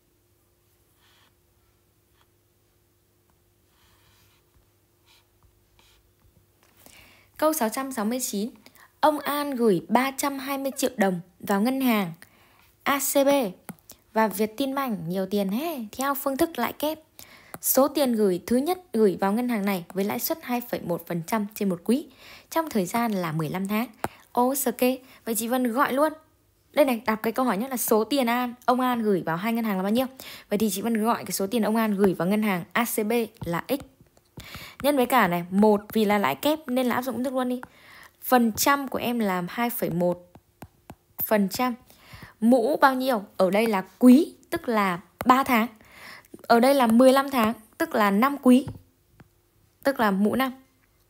Câu 669. Ông An gửi 320 triệu đồng vào ngân hàng ACB và Vietinbank nhiều tiền theo phương thức lãi kép. Số tiền gửi thứ nhất gửi vào ngân hàng này với lãi suất 2,1% trên một quý trong thời gian là 15 tháng. Ok, vậy chị Vân gọi luôn. Đây này, đọc cái câu hỏi nhất là số tiền ông An gửi vào hai ngân hàng là bao nhiêu. Vậy thì chị Vân gọi cái số tiền ông An gửi vào ngân hàng ACB là X. Nhân với cả này, 1 vì là lãi kép nên là áp dụng công thức luôn đi. Phần trăm của em là 2,1%. Mũ bao nhiêu? Ở đây là quý, tức là 3 tháng. Ở đây là 15 tháng, tức là 5 quý. Tức là mũ 5.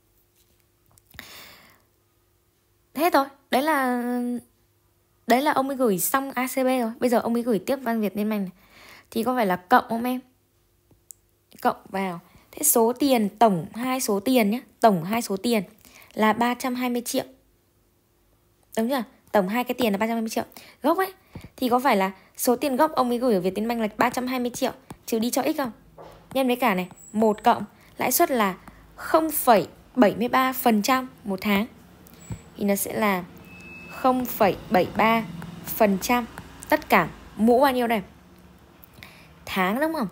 Hết rồi. Đấy là ông ấy gửi xong ACB rồi. Bây giờ ông ấy gửi tiếp Văn Vietinbank này. Thì có phải là cộng không em? Cộng vào. Thế số tiền, tổng hai số tiền nhé. Tổng hai số tiền là 320 triệu. Đúng chưa? Tổng hai cái tiền là 320 triệu. Gốc ấy. Thì có phải là số tiền gốc ông ấy gửi ở Vietinbank là 320 triệu. Trừ đi cho X không? Nhân với cả này. 1 cộng. Lãi suất là 0,73% một tháng. Thì nó sẽ là 0,73%. Tất cả mũ bao nhiêu đây? Tháng đúng không?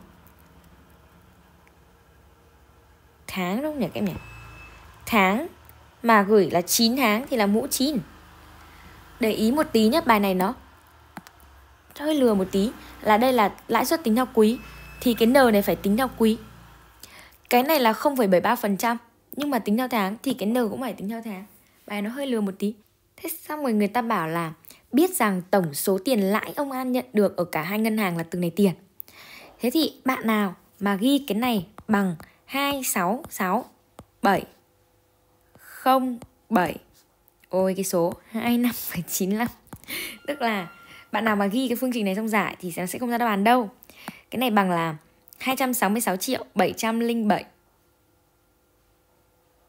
Tháng đúng không nhỉ các em nhỉ? Tháng mà gửi là 9 tháng thì là mũ 9. Để ý một tí nhé, bài này nó hơi lừa một tí. Là đây là lãi suất tính theo quý. Thì cái N này phải tính theo quý. Cái này là 0,73%. Nhưng mà tính theo tháng thì cái N cũng phải tính theo tháng. Bài nó hơi lừa một tí. Thế xong rồi người ta bảo là biết rằng tổng số tiền lãi ông An nhận được ở cả hai ngân hàng là từng này tiền. Thế thì bạn nào mà ghi cái này bằng 266,707. Ôi cái số 25,95. Tức là bạn nào mà ghi cái phương trình này xong giải thì nó sẽ không ra đáp án đâu. Cái này bằng là 266.707.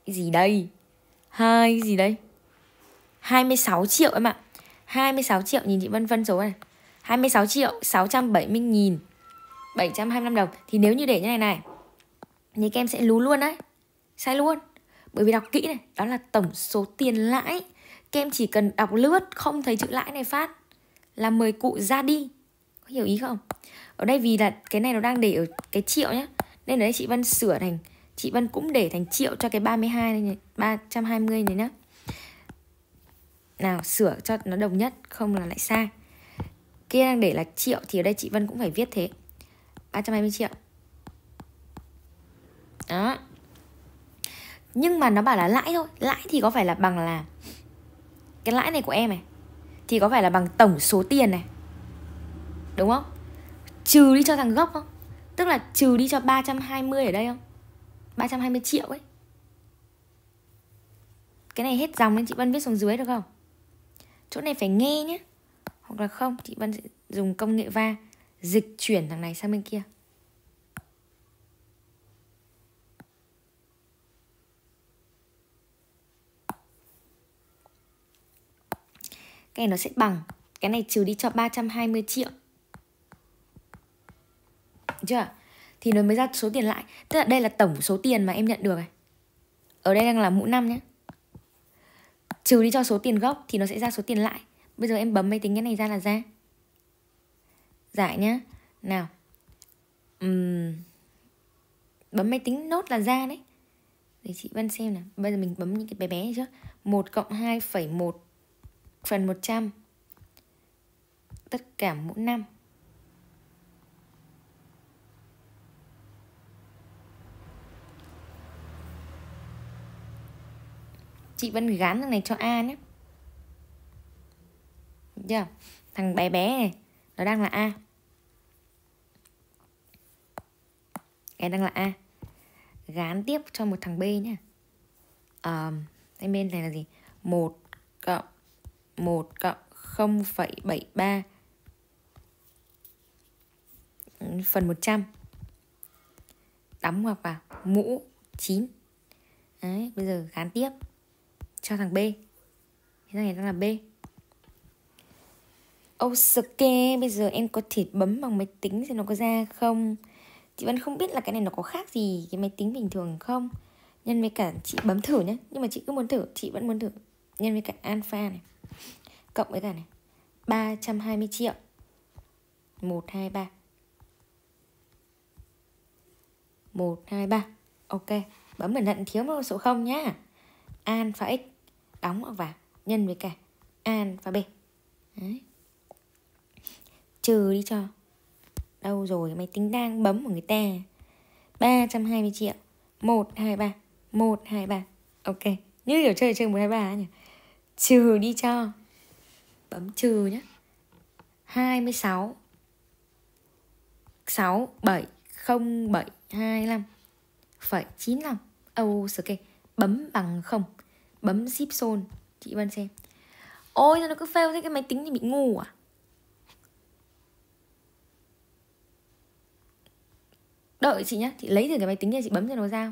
Cái gì đây? Cái gì đây? 26 triệu em ạ. 26 triệu, nhìn chị Vân phân số này. 26 triệu 670 nghìn 725 đồng. Thì nếu như để như này thì các em sẽ lú luôn đấy. Sai luôn. Bởi vì đọc kỹ này, đó là tổng số tiền lãi. Các em chỉ cần đọc lướt, không thấy chữ lãi này phát là mời cụ ra đi. Có hiểu ý không? Ở đây vì là cái này nó đang để ở cái triệu nhá, nên ở đây chị Vân sửa thành, chị Vân cũng để thành triệu cho cái 32 này, 320 này nhá. Nào, sửa cho nó đồng nhất, không là lại sai. Kia đang để là triệu thì ở đây chị Vân cũng phải viết thế. 320 triệu. Đó. Nhưng mà nó bảo là lãi thôi. Lãi thì có phải là bằng là cái lãi này của em này thì có phải là bằng tổng số tiền này, đúng không? Trừ đi cho thằng gốc không? Tức là trừ đi cho 320 ở đây không? 320 triệu ấy. Cái này hết dòng nên chị Vân viết xuống dưới được không? Chỗ này phải nghe nhé. Hoặc là không, chị Vân sẽ dùng công nghệ va dịch chuyển thằng này sang bên kia. Cái này nó sẽ bằng, cái này trừ đi cho 320 triệu. Được chưa? Thì nó mới ra số tiền lãi. Tức là đây là tổng số tiền mà em nhận được này. Ở đây đang là mũ 5 nhé. Trừ đi cho số tiền gốc thì nó sẽ ra số tiền lãi. Bây giờ em bấm máy tính cái này ra là ra. Giải nhá. Nào. Bấm máy tính nốt là ra đấy. Để chị Vân xem nào. Bây giờ mình bấm những cái bé bé này trước. 1 cộng 2,1 phần 100. Tất cả mũ 5. Chị Vân gán thằng này cho A nhé. Được chưa? Thằng bé bé này nó đang là A. Cái đang là A. Gán tiếp cho một thằng B nhá. Cái bên này là gì? 1 cộng 0,73 phần 100. Đóng ngoặc vào mũ 9. Đấy, bây giờ gán tiếp cho thằng B. Cái này đang là B. Ok, bây giờ em có thể bấm bằng máy tính xem nó có ra không. Chị Vân không biết là cái này nó có khác gì cái máy tính bình thường không. Nhân với cả chị bấm thử nhé. Nhưng mà chị cứ muốn thử, chị vẫn muốn thử. Nhân với cả alpha này cộng với cả này 320 triệu 123 123. Ok, bấm cẩn thận thiếu một số 0 nhá. Alpha x đóng vào nhân với cả alpha b. Đấy. Trừ đi cho. Đâu rồi, máy tính đang bấm của người ta. 320 triệu 123 123. Ok, như kiểu chơi 123 nhỉ. Trừ đi cho. Bấm trừ nhé. 26 670725,95. Ok, bấm bằng 0. Bấm zip zone. Chị Vân xem. Ôi nó cứ fail thế, cái máy tính thì bị ngu à? Đợi chị nhá, chị lấy thử cái máy tính này chị bấm cho nó ra.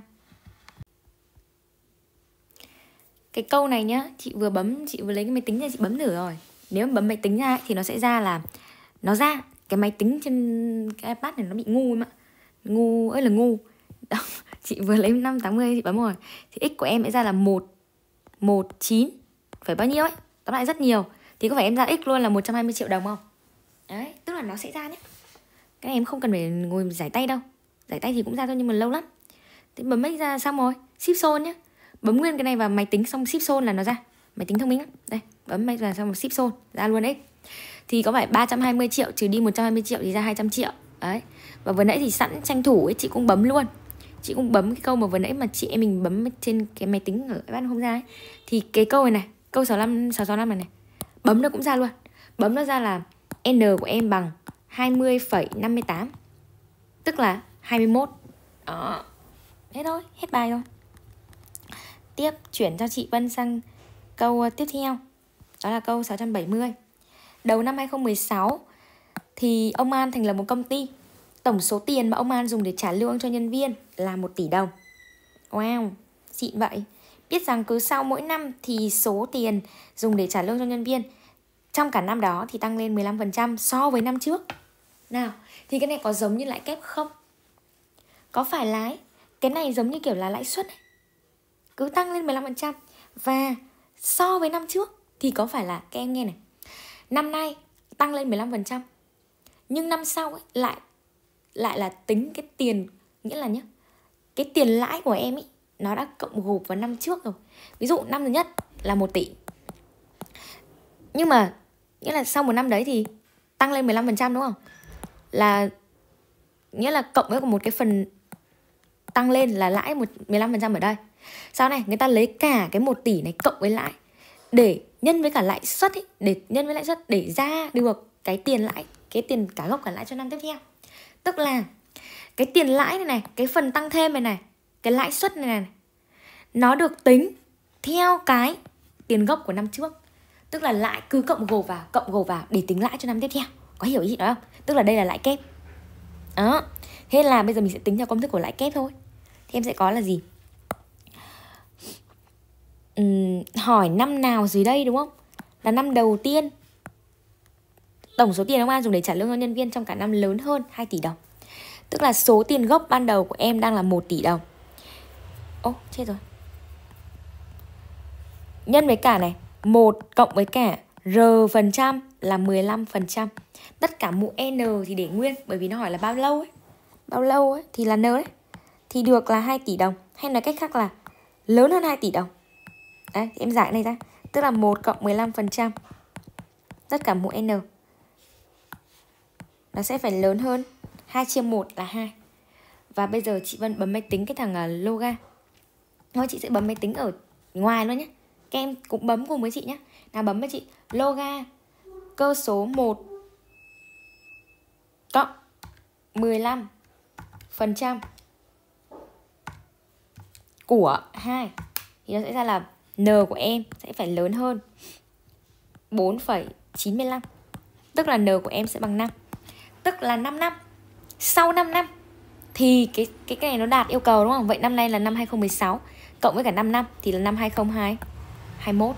Cái câu này nhá, chị vừa lấy cái máy tính này chị bấm thử rồi. Nếu mà bấm máy tính ra thì nó sẽ ra là nó ra cái máy tính trên cái iPad này nó bị ngu em ạ. Ngu ơi là ngu. Đó, chị vừa lấy 580 chị bấm rồi. Thì x của em sẽ ra là 119 phải bao nhiêu ấy. Tóm lại rất nhiều. Thì có phải em ra x luôn là 120 triệu đồng không? Đấy, tức là nó sẽ ra nhé. Cái này em không cần phải ngồi giải tay đâu. Giải tay thì cũng ra thôi nhưng mà lâu lắm. Thì bấm x ra xong rồi, ship zone nhé. Bấm nguyên cái này vào máy tính xong ship zone là nó ra. Máy tính thông minh lắm. Đây, bấm máy vào xong ship zone ra luôn đấy. Thì có phải 320 triệu trừ đi 120 triệu thì ra 200 triệu. Đấy. Và vừa nãy thì sẵn tranh thủ ấy, chị cũng bấm luôn. Chị cũng bấm cái câu mà vừa nãy mà chị em mình bấm trên cái máy tính ở iPad không ra ấy. Thì cái câu này này, câu 665 này này, bấm nó cũng ra luôn. Bấm nó ra là N của em bằng 20,58, tức là 21. Đó. Thế thôi, hết bài rồi. Tiếp, chuyển cho chị Vân sang câu tiếp theo. Đó là câu 670. Đầu năm 2016 thì ông An thành lập một công ty. Tổng số tiền mà ông An dùng để trả lương cho nhân viên là 1 tỷ đồng. Wow, xịn vậy. biết rằng cứ sau mỗi năm thì số tiền dùng để trả lương cho nhân viên trong cả năm đó thì tăng lên 15% so với năm trước. Nào, thì cái này có giống như lãi kép không? Có phải là cái này giống như kiểu là lãi suất ấy, cứ tăng lên 15%. Và so với năm trước thì có phải là, các em nghe này, năm nay tăng lên 15%, nhưng năm sau ấy, lại là tính cái tiền, nghĩa là nhá, cái tiền lãi của em ấy nó đã cộng gộp vào năm trước rồi. Ví dụ năm thứ nhất là 1 tỷ, nhưng mà nghĩa là sau một năm đấy thì tăng lên 15% đúng không? Là nghĩa là cộng với một cái phần tăng lên là lãi 15% ở đây. Sau này người ta lấy cả cái 1 tỷ này cộng với lãi để nhân với cả lãi suất ấy, để nhân với lãi suất để ra được cái tiền lãi, cái tiền cả gốc cả lãi cho năm tiếp theo. Tức là cái tiền lãi này, cái phần tăng thêm này, cái lãi suất này nó được tính theo cái tiền gốc của năm trước. Tức là lãi cứ cộng gộp vào để tính lãi cho năm tiếp theo. Có hiểu ý đó không? Tức là đây là lãi kép. Đó. Thế là bây giờ mình sẽ tính theo công thức của lãi kép thôi. Thì em sẽ có là gì? Hỏi năm nào dưới đây đúng không? Là năm đầu tiên tổng số tiền ông An dùng để trả lương cho nhân viên trong cả năm lớn hơn 2 tỷ đồng. Tức là số tiền gốc ban đầu của em đang là 1 tỷ đồng. Ô, chết rồi. Nhân với cả này, 1 cộng với cả R phần trăm là 15%. Tất cả mũ N thì để nguyên, bởi vì nó hỏi là bao lâu ấy. Bao lâu ấy thì là N đấy. Thì được là 2 tỷ đồng. Hay nói cách khác là lớn hơn 2 tỷ đồng. Đấy, thì em giải này ra. Tức là 1 cộng 15%. Tất cả mũ N nó sẽ phải lớn hơn 2/1 là 2. Và bây giờ chị Vân bấm máy tính cái thằng loga. Thôi chị sẽ bấm máy tính ở ngoài luôn nhé. Các em cũng bấm cùng với chị nhé. Nào bấm với chị. Loga cơ số 1 cộng 15% của 2 thì nó sẽ ra là N của em sẽ phải lớn hơn 4,95. Tức là N của em sẽ bằng 5. Tức là 5 năm. Sau 5 năm thì cái này nó đạt yêu cầu đúng không? Vậy năm nay là năm 2016 cộng với cả 5 năm thì là năm 2021.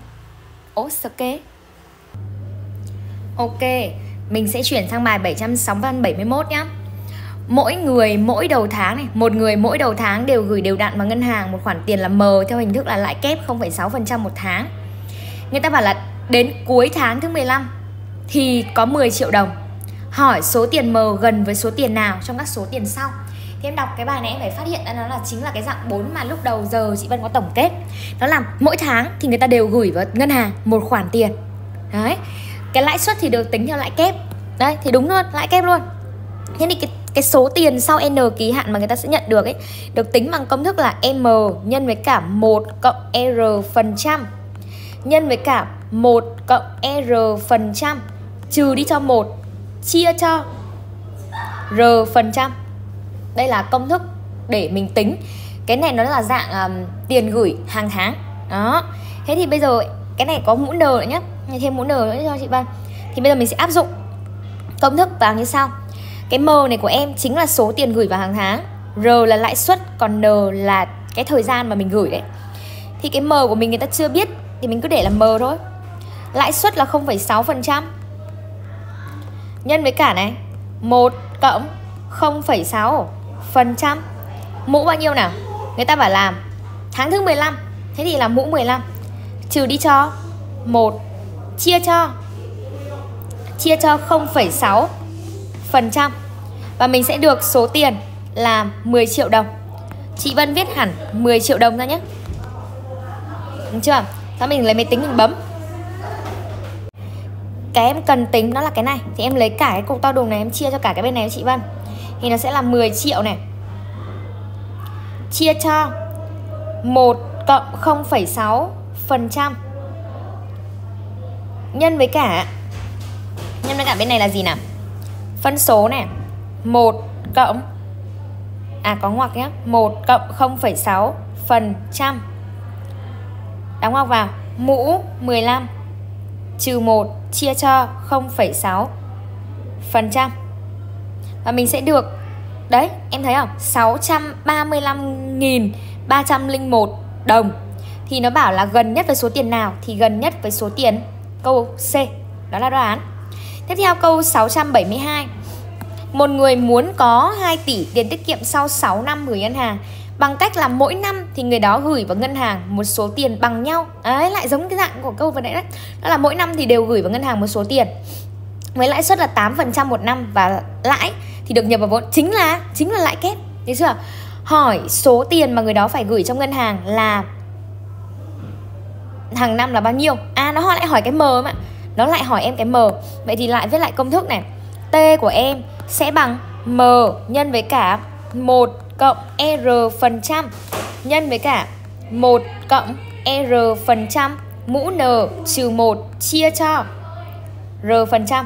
Ok, mình sẽ chuyển sang bài 771 nhá. Mỗi người mỗi đầu tháng này, một người mỗi đầu tháng đều gửi đều đặn vào ngân hàng một khoản tiền là M theo hình thức là lãi kép 0,6% một tháng. Người ta bảo là đến cuối tháng thứ 15 thì có 10 triệu đồng. Hỏi số tiền M gần với số tiền nào trong các số tiền sau. Thì em đọc cái bài này em phải phát hiện ra nó là chính là cái dạng 4 mà lúc đầu giờ chị Vân có tổng kết. Nó là mỗi tháng thì người ta đều gửi vào ngân hàng một khoản tiền. Đấy. Cái lãi suất thì được tính theo lãi kép. Đấy, thì đúng luôn, lãi kép luôn. Thế thì cái số tiền sau N kỳ hạn mà người ta sẽ nhận được ấy được tính bằng công thức là M nhân với cả 1 cộng R phần trăm nhân với cả 1 cộng R phần trăm trừ đi cho 1 chia cho R phần trăm. Đây là công thức để mình tính. Cái này nó là dạng tiền gửi hàng tháng. Đó. Thế thì bây giờ cái này có mũ N nữa nhé. Thêm mũ N nữa cho chị Vân. Thì bây giờ mình sẽ áp dụng công thức vào như sau. Cái M này của em chính là số tiền gửi vào hàng tháng, R là lãi suất, còn N là cái thời gian mà mình gửi đấy. Thì cái M của mình người ta chưa biết thì mình cứ để là M thôi. Lãi suất là 0,6% nhân với cả này 1 cộng 0,6%. Mũ bao nhiêu nào? Người ta bảo là tháng thứ 15. Thế thì là mũ 15 trừ đi cho 1 chia cho 0,6%. Và mình sẽ được số tiền là 10 triệu đồng. Chị Vân viết hẳn 10 triệu đồng ra nhé. Đúng chưa? Sau mình lấy máy tính mình bấm. Cái em cần tính đó là cái này. Thì em lấy cả cái cục to đùng này em chia cho cả cái bên này cho chị Vân. Thì nó sẽ là 10 triệu này chia cho 1 cộng 0,6% nhân với cả bên này là gì nào? Phân số này 1 cộng có ngoặc nhé, 1 cộng 0,6% đóng ngoặc vào mũ 15 trừ 1 chia cho 0,6%. Và mình sẽ được, đấy em thấy không, 635.301 đồng. thì nó bảo là gần nhất với số tiền nào? Thì gần nhất với số tiền câu C. Đó là đáp án. Tiếp theo câu 672. Một người muốn có 2 tỷ tiền tiết kiệm sau 6 năm gửi ngân hàng bằng cách là mỗi năm thì người đó gửi vào ngân hàng một số tiền bằng nhau. Đấy, lại giống cái dạng của câu vừa nãy đấy. Đó là mỗi năm thì đều gửi vào ngân hàng một số tiền với lãi suất là 8% một năm, và lãi thì được nhập vào vốn, chính là lãi kép. Thấy chưa? Hỏi số tiền mà người đó phải gửi trong ngân hàng là hàng năm là bao nhiêu? Nó lại hỏi cái M mà. Nó lại hỏi em cái M. Vậy thì lại viết lại công thức này. T của em sẽ bằng M nhân với cả 1 cộng R phần trăm nhân với cả 1 cộng R phần trăm mũ N trừ 1 chia cho R phần trăm.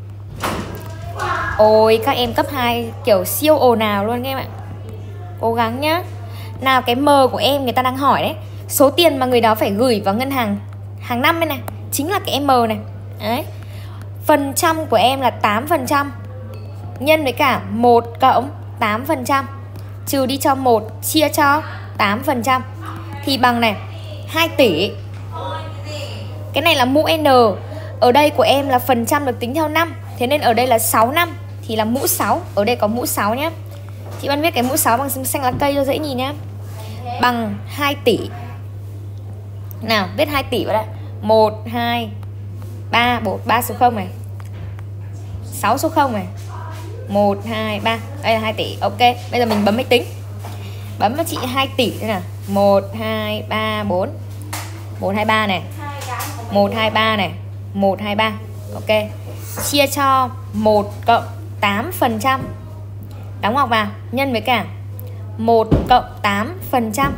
Ôi các em cấp 2 kiểu siêu ồn ào luôn các em ạ. Cố gắng nhá. Nào, cái M của em người ta đang hỏi đấy, số tiền mà người đó phải gửi vào ngân hàng hàng năm đây này, chính là cái M này. Đấy. Phần trăm của em là 8% nhân với cả 1 cộng 8% trừ đi cho 1 chia cho 8% thì bằng này 2 tỷ. Cái này là mũ N. Ở đây của em là phần trăm được tính theo năm, thế nên ở đây là 6 năm thì là mũ 6. Ở đây có mũ 6 nhé. Chị Văn viết cái mũ 6 bằng xanh lá cây cho dễ nhìn nhé. Bằng 2 tỷ. Nào, viết 2 tỷ vào đây. 1, 2, 3, 4, 3 số 0 này, 6 số 0 này, 1, 2, 3. Đây là 2 tỷ. Ok, bây giờ mình bấm máy tính. Bấm cho chị 2 tỷ thế nào. 1, 2, 3, 4 1, 2, 3 này, 1, 2, 3 này, 1, 2, 3. Ok. Chia cho 1 cộng 8%, đóng ngoặc vào, nhân với cả 1 cộng 8%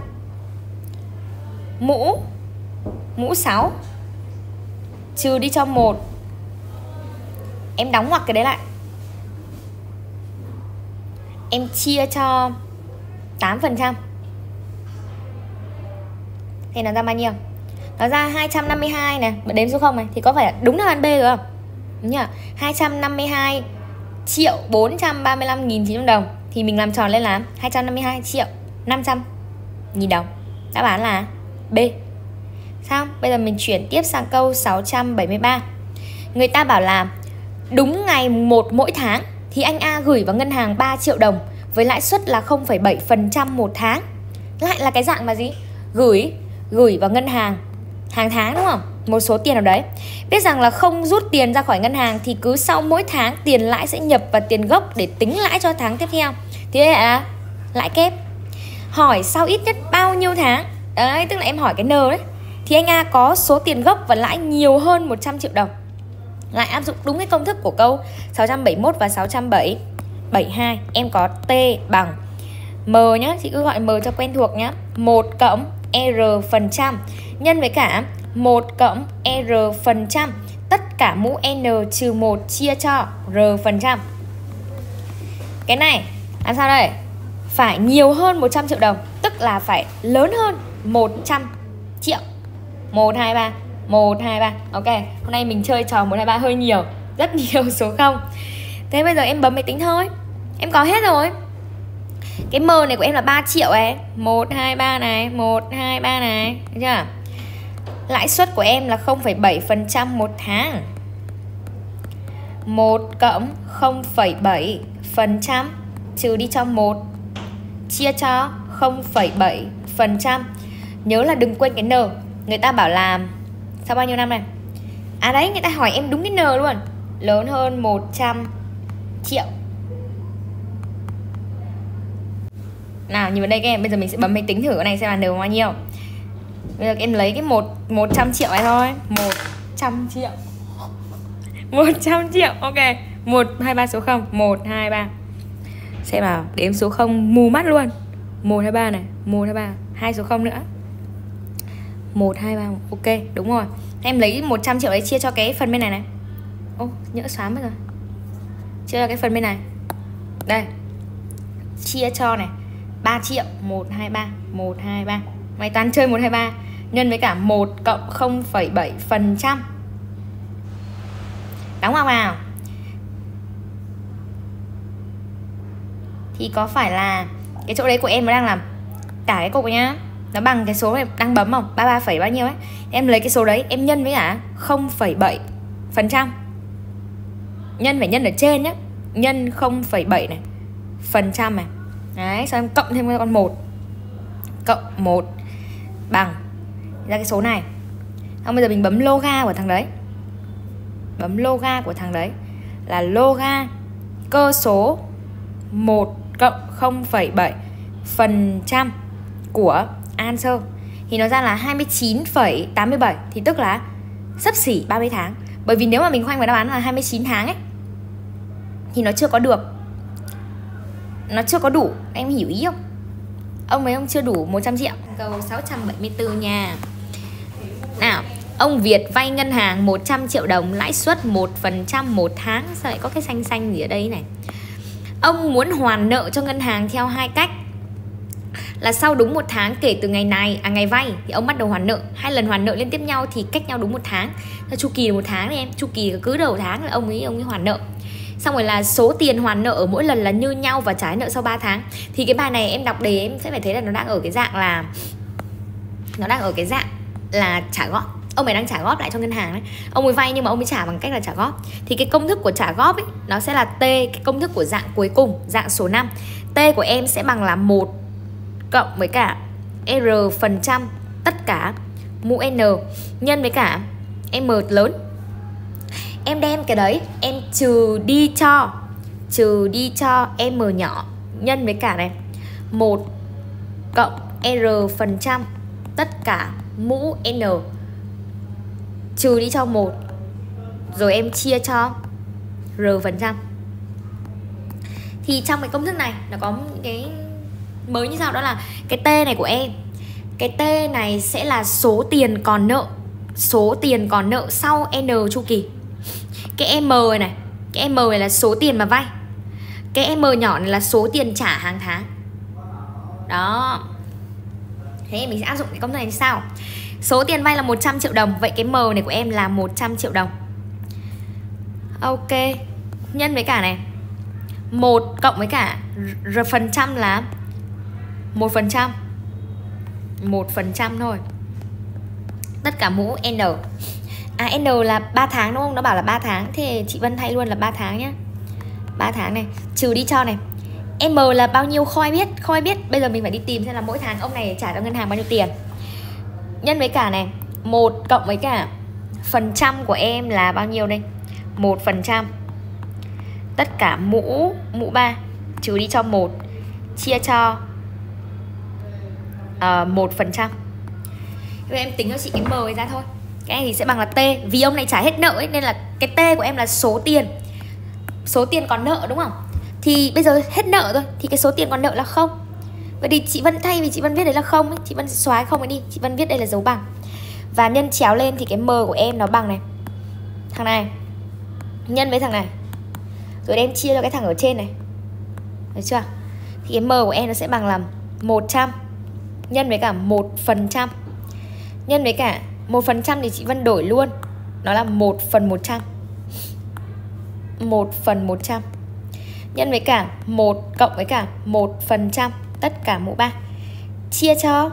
mũ 6 trừ đi cho 1. Em đóng ngoặc cái đấy lại, em chia cho 8%. Thì nó ra bao nhiêu? Nó ra 252 này, đếm số 0 này thì có phải đúng là án B rồi không? Đúng nhỉ? 252 triệu 435.900 đồng thì mình làm tròn lên là 252 triệu 500.000 đồng. Đáp án là B. Xong, bây giờ mình chuyển tiếp sang câu 673. Người ta bảo là đúng ngày 1 mỗi tháng thì anh A gửi vào ngân hàng 3 triệu đồng với lãi suất là 0,7% một tháng. Lại là cái dạng mà gì? Gửi vào ngân hàng hàng tháng đúng không? Một số tiền nào đấy. Biết rằng là không rút tiền ra khỏi ngân hàng thì cứ sau mỗi tháng tiền lãi sẽ nhập vào tiền gốc để tính lãi cho tháng tiếp theo. Thì đây là lãi kép. Hỏi sau ít nhất bao nhiêu tháng? Đấy, tức là em hỏi cái N đấy. Thì anh A có số tiền gốc và lãi nhiều hơn 100 triệu đồng. Lại áp dụng đúng cái công thức của câu 671 và 672. Em có T bằng M nhá, chị cứ gọi M cho quen thuộc nhá. 1 cộng R phần trăm nhân với cả 1 cộng R phần trăm tất cả mũ N trừ 1 chia cho R phần trăm. Cái này làm sao đây? Phải nhiều hơn 100 triệu đồng, tức là phải lớn hơn 100 triệu. 1, 2, 3 1, 2, 3. Ok, hôm nay mình chơi trò 1, 2, 3 hơi nhiều, rất nhiều số 0. Thế bây giờ em bấm máy tính thôi. Em có hết rồi. Cái M này của em là 3 triệu ấy. 1, 2, 3 này, 1, 2, 3 này. Thấy chưa? Lãi suất của em là 0,7% một tháng. 1 cộng 0,7% trừ đi cho 1 chia cho 0,7%. Nhớ là đừng quên cái N. Người ta bảo là sau bao nhiêu năm này? À đấy, người ta hỏi em đúng cái N luôn. Lớn hơn 100 triệu. Nào, nhìn vào đây các em. Bây giờ mình sẽ bấm máy tính thử cái này xem là N bao nhiêu. Bây giờ các em lấy cái 100 triệu này thôi. 100 triệu 100 triệu, ok. 1, 2, 3 số 0. 1, 2, 3. Xem nào, đếm số 0 mù mắt luôn. 1, 2, 3 này, 1, 2, 3. 2 số 0 nữa. 1, 2, 3, ok, đúng rồi. Em lấy 100 triệu đấy chia cho cái phần bên này này. Ô, nhỡ xóa mất rồi. Chia cho cái phần bên này. Đây. Chia cho này 3 triệu, 1, 2, 3, 1, 2, 3. Mày toàn chơi 1, 2, 3. Nhân với cả 1 cộng 0,7%. Đóng vào. Thì có phải là cái chỗ đấy của em nó đang làm cả cái cục nhá. nó bằng cái số này đang bấm không, 33 phẩy bao nhiêu ấy, em lấy cái số đấy em nhân với cả 0,7%. Nhân phải nhân ở trên nhé, nhân 0,7 này phần trăm này. Đấy, xong em cộng thêm cái con 1. Cộng 1 bằng ra cái số này. Xong bây giờ mình bấm loga của thằng đấy. Bấm loga của thằng đấy là loga cơ số 1 cộng 0,7% của answer thì nó ra là 29,87, thì tức là xấp xỉ 30 tháng. Bởi vì nếu mà mình khoanh vào đáp án là 29 tháng ấy thì nó chưa có được, nó chưa có đủ. Em hiểu ý không? Ông ấy ông chưa đủ 100 triệu. Câu 674 nha. Nào, ông Việt vay ngân hàng 100 triệu đồng, lãi suất 1% một tháng. Sao lại có cái xanh xanh gì ở đây này? Ông muốn hoàn nợ cho ngân hàng theo hai cách. Là sau đúng 1 tháng kể từ ngày này, ngày vay thì ông bắt đầu hoàn nợ. 2 lần hoàn nợ liên tiếp nhau thì cách nhau đúng 1 tháng. Chu kỳ là 1 tháng này em, chu kỳ cứ đầu tháng là ông ấy hoàn nợ. Xong rồi là số tiền hoàn nợ ở mỗi lần là như nhau và trả nợ sau 3 tháng. Thì cái bài này em đọc đề em sẽ phải thấy là nó đang ở cái dạng là trả góp. Ông ấy đang trả góp lại cho ngân hàng đấy. Ông ấy vay nhưng mà ông ấy trả bằng cách là trả góp. Thì cái công thức của trả góp ấy nó sẽ là T, cái công thức của dạng cuối cùng, dạng số 5. T của em sẽ bằng là 1 cộng với cả R phần trăm tất cả mũ N nhân với cả M lớn. Em đem cái đấy em trừ đi cho M nhỏ nhân với cả này 1 cộng R phần trăm tất cả mũ N trừ đi cho 1 rồi em chia cho R phần trăm. Thì trong cái công thức này nó có cái mới như sau, đó là cái T này của em, cái T này sẽ là số tiền còn nợ, số tiền còn nợ sau N chu kỳ. Cái M này, cái M này là số tiền mà vay. Cái M nhỏ này là số tiền trả hàng tháng. Đó. Thế mình sẽ áp dụng cái công thức này như sau. Số tiền vay là 100 triệu đồng, vậy cái M này của em là 100 triệu đồng. Ok. Nhân với cả này 1 cộng với cả R phần trăm là 1%. 1% thôi. Tất cả mũ N. N là 3 tháng đúng không? Nó bảo là 3 tháng. Thế chị Vân thay luôn là 3 tháng nhé. 3 tháng này. Trừ đi cho này. M là bao nhiêu Khôi biết. Khôi biết. Bây giờ mình phải đi tìm xem là mỗi tháng ông này trả cho ngân hàng bao nhiêu tiền. Nhân với cả này 1 cộng với cả phần trăm của em là bao nhiêu đây? 1%. Tất cả mũ 3 trừ đi cho 1 chia cho 1%. Bây giờ em tính cho chị cái M ấy ra thôi. Cái này thì sẽ bằng là T. Vì ông này trả hết nợ ấy, nên là cái T của em là số tiền. Số tiền còn nợ đúng không? Thì bây giờ hết nợ rồi thì cái số tiền còn nợ là 0. Vậy thì chị Vân thay vì chị Vân viết đấy là 0 ấy, chị Vân xóa 0 ấy đi, chị Vân viết đây là dấu bằng. Và nhân chéo lên thì cái M của em nó bằng này, thằng này nhân với thằng này, rồi đem chia cho cái thằng ở trên này. Được chưa? Thì cái M của em nó sẽ bằng là 100 nhân với cả 1%. Nhân với cả 1% thì chị Vân đổi luôn, nó là 1/100. 1/100 nhân với cả 1 cộng với cả 1% tất cả mũ 3 chia cho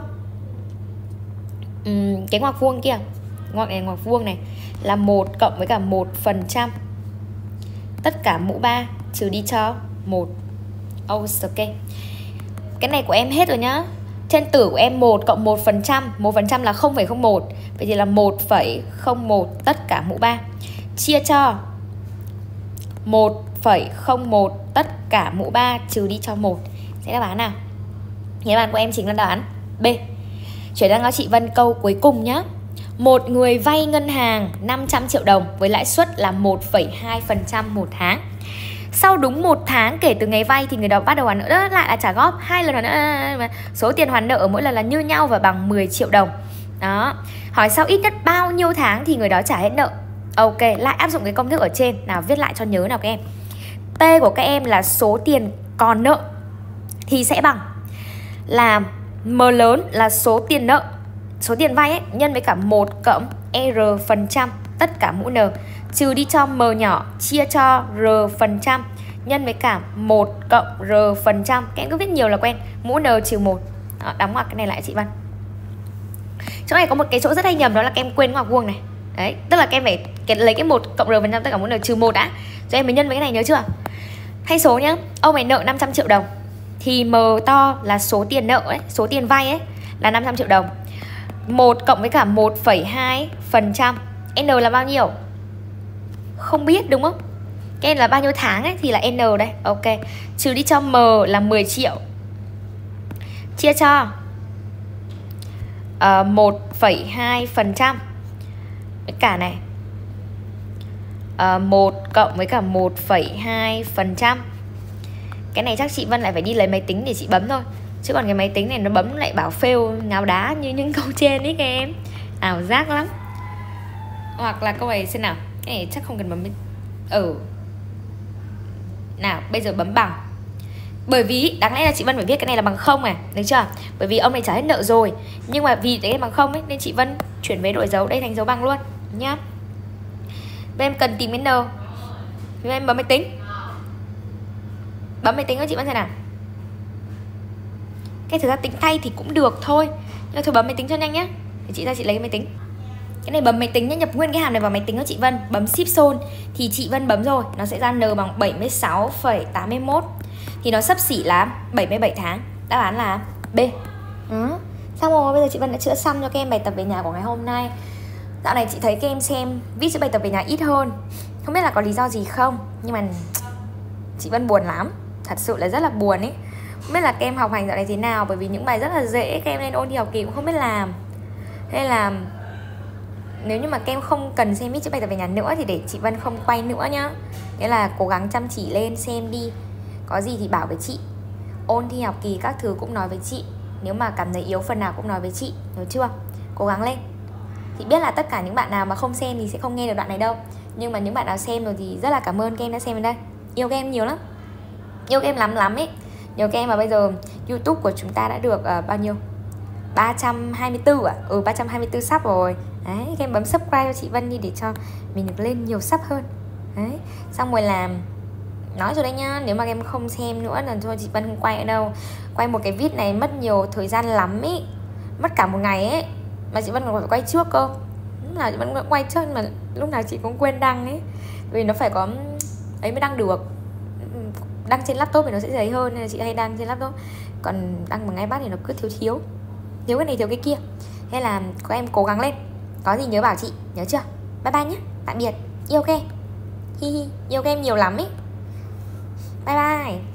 cái ngoặc vuông kia, ngoặc này, ngoặc vuông này là 1 cộng với cả 1% tất cả mũ 3 trừ đi cho 1. Ok. Cái này của em hết rồi nhá. Trên tử của em 1 cộng 1%, 1% là 0,01. Vậy thì là 1,01 tất cả mũ 3 chia cho 1,01 tất cả mũ 3 trừ đi cho 1. Sẽ đáp án nào? Đáp án của em chính là đáp án B. Chuyển sang cho chị Vân câu cuối cùng nhé. Một người vay ngân hàng 500 triệu đồng với lãi suất là 1,2% một tháng. Sau đúng 1 tháng kể từ ngày vay thì người đó bắt đầu hoàn nợ, lại là trả góp 2 lần hoàn nợ. Số tiền hoàn nợ ở mỗi lần là như nhau và bằng 10 triệu đồng. Đó. Hỏi sau ít nhất bao nhiêu tháng thì người đó trả hết nợ. Ok, lại áp dụng cái công thức ở trên. Nào viết lại cho nhớ nào các em. T của các em là số tiền còn nợ thì sẽ bằng là M lớn là số tiền nợ, số tiền vay ấy, nhân với cả 1 cộng R phần trăm tất cả mũ N trừ đi cho M nhỏ chia cho R phần trăm nhân với cả 1 cộng R phần trăm. Các em cứ viết nhiều là quen. Mũ N trừ 1. Đó, đóng ngoặc cái này lại chị Vân. Chỗ này có một cái chỗ rất hay nhầm, đó là kem quên ngoặc vuông này. Đấy, tức là kem phải lấy cái 1 cộng r phần trăm tất cả mỗi n trừ 1 đã, rồi em mới nhân với cái này, nhớ chưa? Thay số nhá, ông ấy nợ 500 triệu đồng thì M to là số tiền nợ ấy, số tiền vay ấy là 500 triệu đồng. 1 cộng với cả 1,2%. N là bao nhiêu? Không biết đúng không? Cái N là bao nhiêu tháng ấy thì là N đây. Ok. Trừ đi cho M là 10 triệu. Chia cho 1,2% với cả này 1 cộng với cả 1,2%. Cái này chắc chị Vân lại phải đi lấy máy tính để chị bấm thôi, chứ còn cái máy tính này nó bấm lại bảo fail ngáo đá như những câu trên ấy các em. Ảo giác lắm. Hoặc là câu này xem nào. Cái này chắc không cần bấm. Nào bây giờ bấm bằng. Bởi vì đáng lẽ là chị Vân phải viết cái này là bằng 0 này, được chưa? Bởi vì ông này trả hết nợ rồi. Nhưng mà vì đấy là bằng 0 ấy, nên chị Vân chuyển về đổi dấu đây thành dấu bằng luôn nhá. Và em cần tìm cái N thì em bấm máy tính. Bấm máy tính cho chị Vân xem nào. Cái thực ra tính tay thì cũng được thôi, nhưng mà thôi bấm máy tính cho nhanh nhá. Để chị ra chị lấy cái máy tính. Cái này bấm máy tính nhá, nhập nguyên cái hàm này vào máy tính của chị Vân, bấm Shift Sol thì chị Vân bấm rồi, nó sẽ ra N bằng 76,81 thì nó xấp xỉ là 77 tháng. Đáp án là B. Xong rồi, bây giờ chị Vân đã chữa xong cho các em bài tập về nhà của ngày hôm nay. Dạo này chị thấy các em xem viết chữ bài tập về nhà ít hơn, không biết là có lý do gì không, nhưng mà chị Vân buồn lắm, thật sự là rất là buồn ấy. Không biết là các em học hành dạo này thế nào, bởi vì những bài rất là dễ các em lên ôn thi học kỳ cũng không biết làm. Hay là nếu như mà các em không cần xem viết chữ bài tập về nhà nữa thì để chị Vân không quay nữa nhá. Nghĩa là cố gắng chăm chỉ lên xem đi. Có gì thì bảo với chị. Ôn thi học kỳ các thứ cũng nói với chị. Nếu mà cảm thấy yếu phần nào cũng nói với chị, nhớ chưa? Cố gắng lên. Chị biết là tất cả những bạn nào mà không xem thì sẽ không nghe được đoạn này đâu, nhưng mà những bạn nào xem rồi thì rất là cảm ơn các em đã xem đến đây. Yêu các em nhiều lắm, yêu các em lắm lắm ấy. Nhớ các em mà bây giờ YouTube của chúng ta đã được bao nhiêu? 324 à? 324 sub rồi. Đấy, các em bấm subscribe cho chị Vân đi để cho mình được lên nhiều sub hơn. Đấy, xong rồi làm nói rồi đấy nhá, nếu mà em không xem nữa là thôi chị Vân không quay ở đâu. Quay một cái viết này mất nhiều thời gian lắm ý, mất cả một ngày ấy, mà chị Vân còn phải quay trước cơ. Lúc nào chị Vân cũng quay trước mà lúc nào chị cũng quên đăng ấy, vì nó phải có ấy mới đăng được. Đăng trên laptop thì nó sẽ dày hơn nên là chị hay đăng trên laptop, còn đăng bằng iPad thì nó cứ thiếu cái này thiếu cái kia. Hay là các em cố gắng lên, có gì nhớ bảo chị, nhớ chưa? Bye bye nhé, tạm biệt, yêu các em. Hi hi, yêu các em nhiều lắm ấy. Bye bye.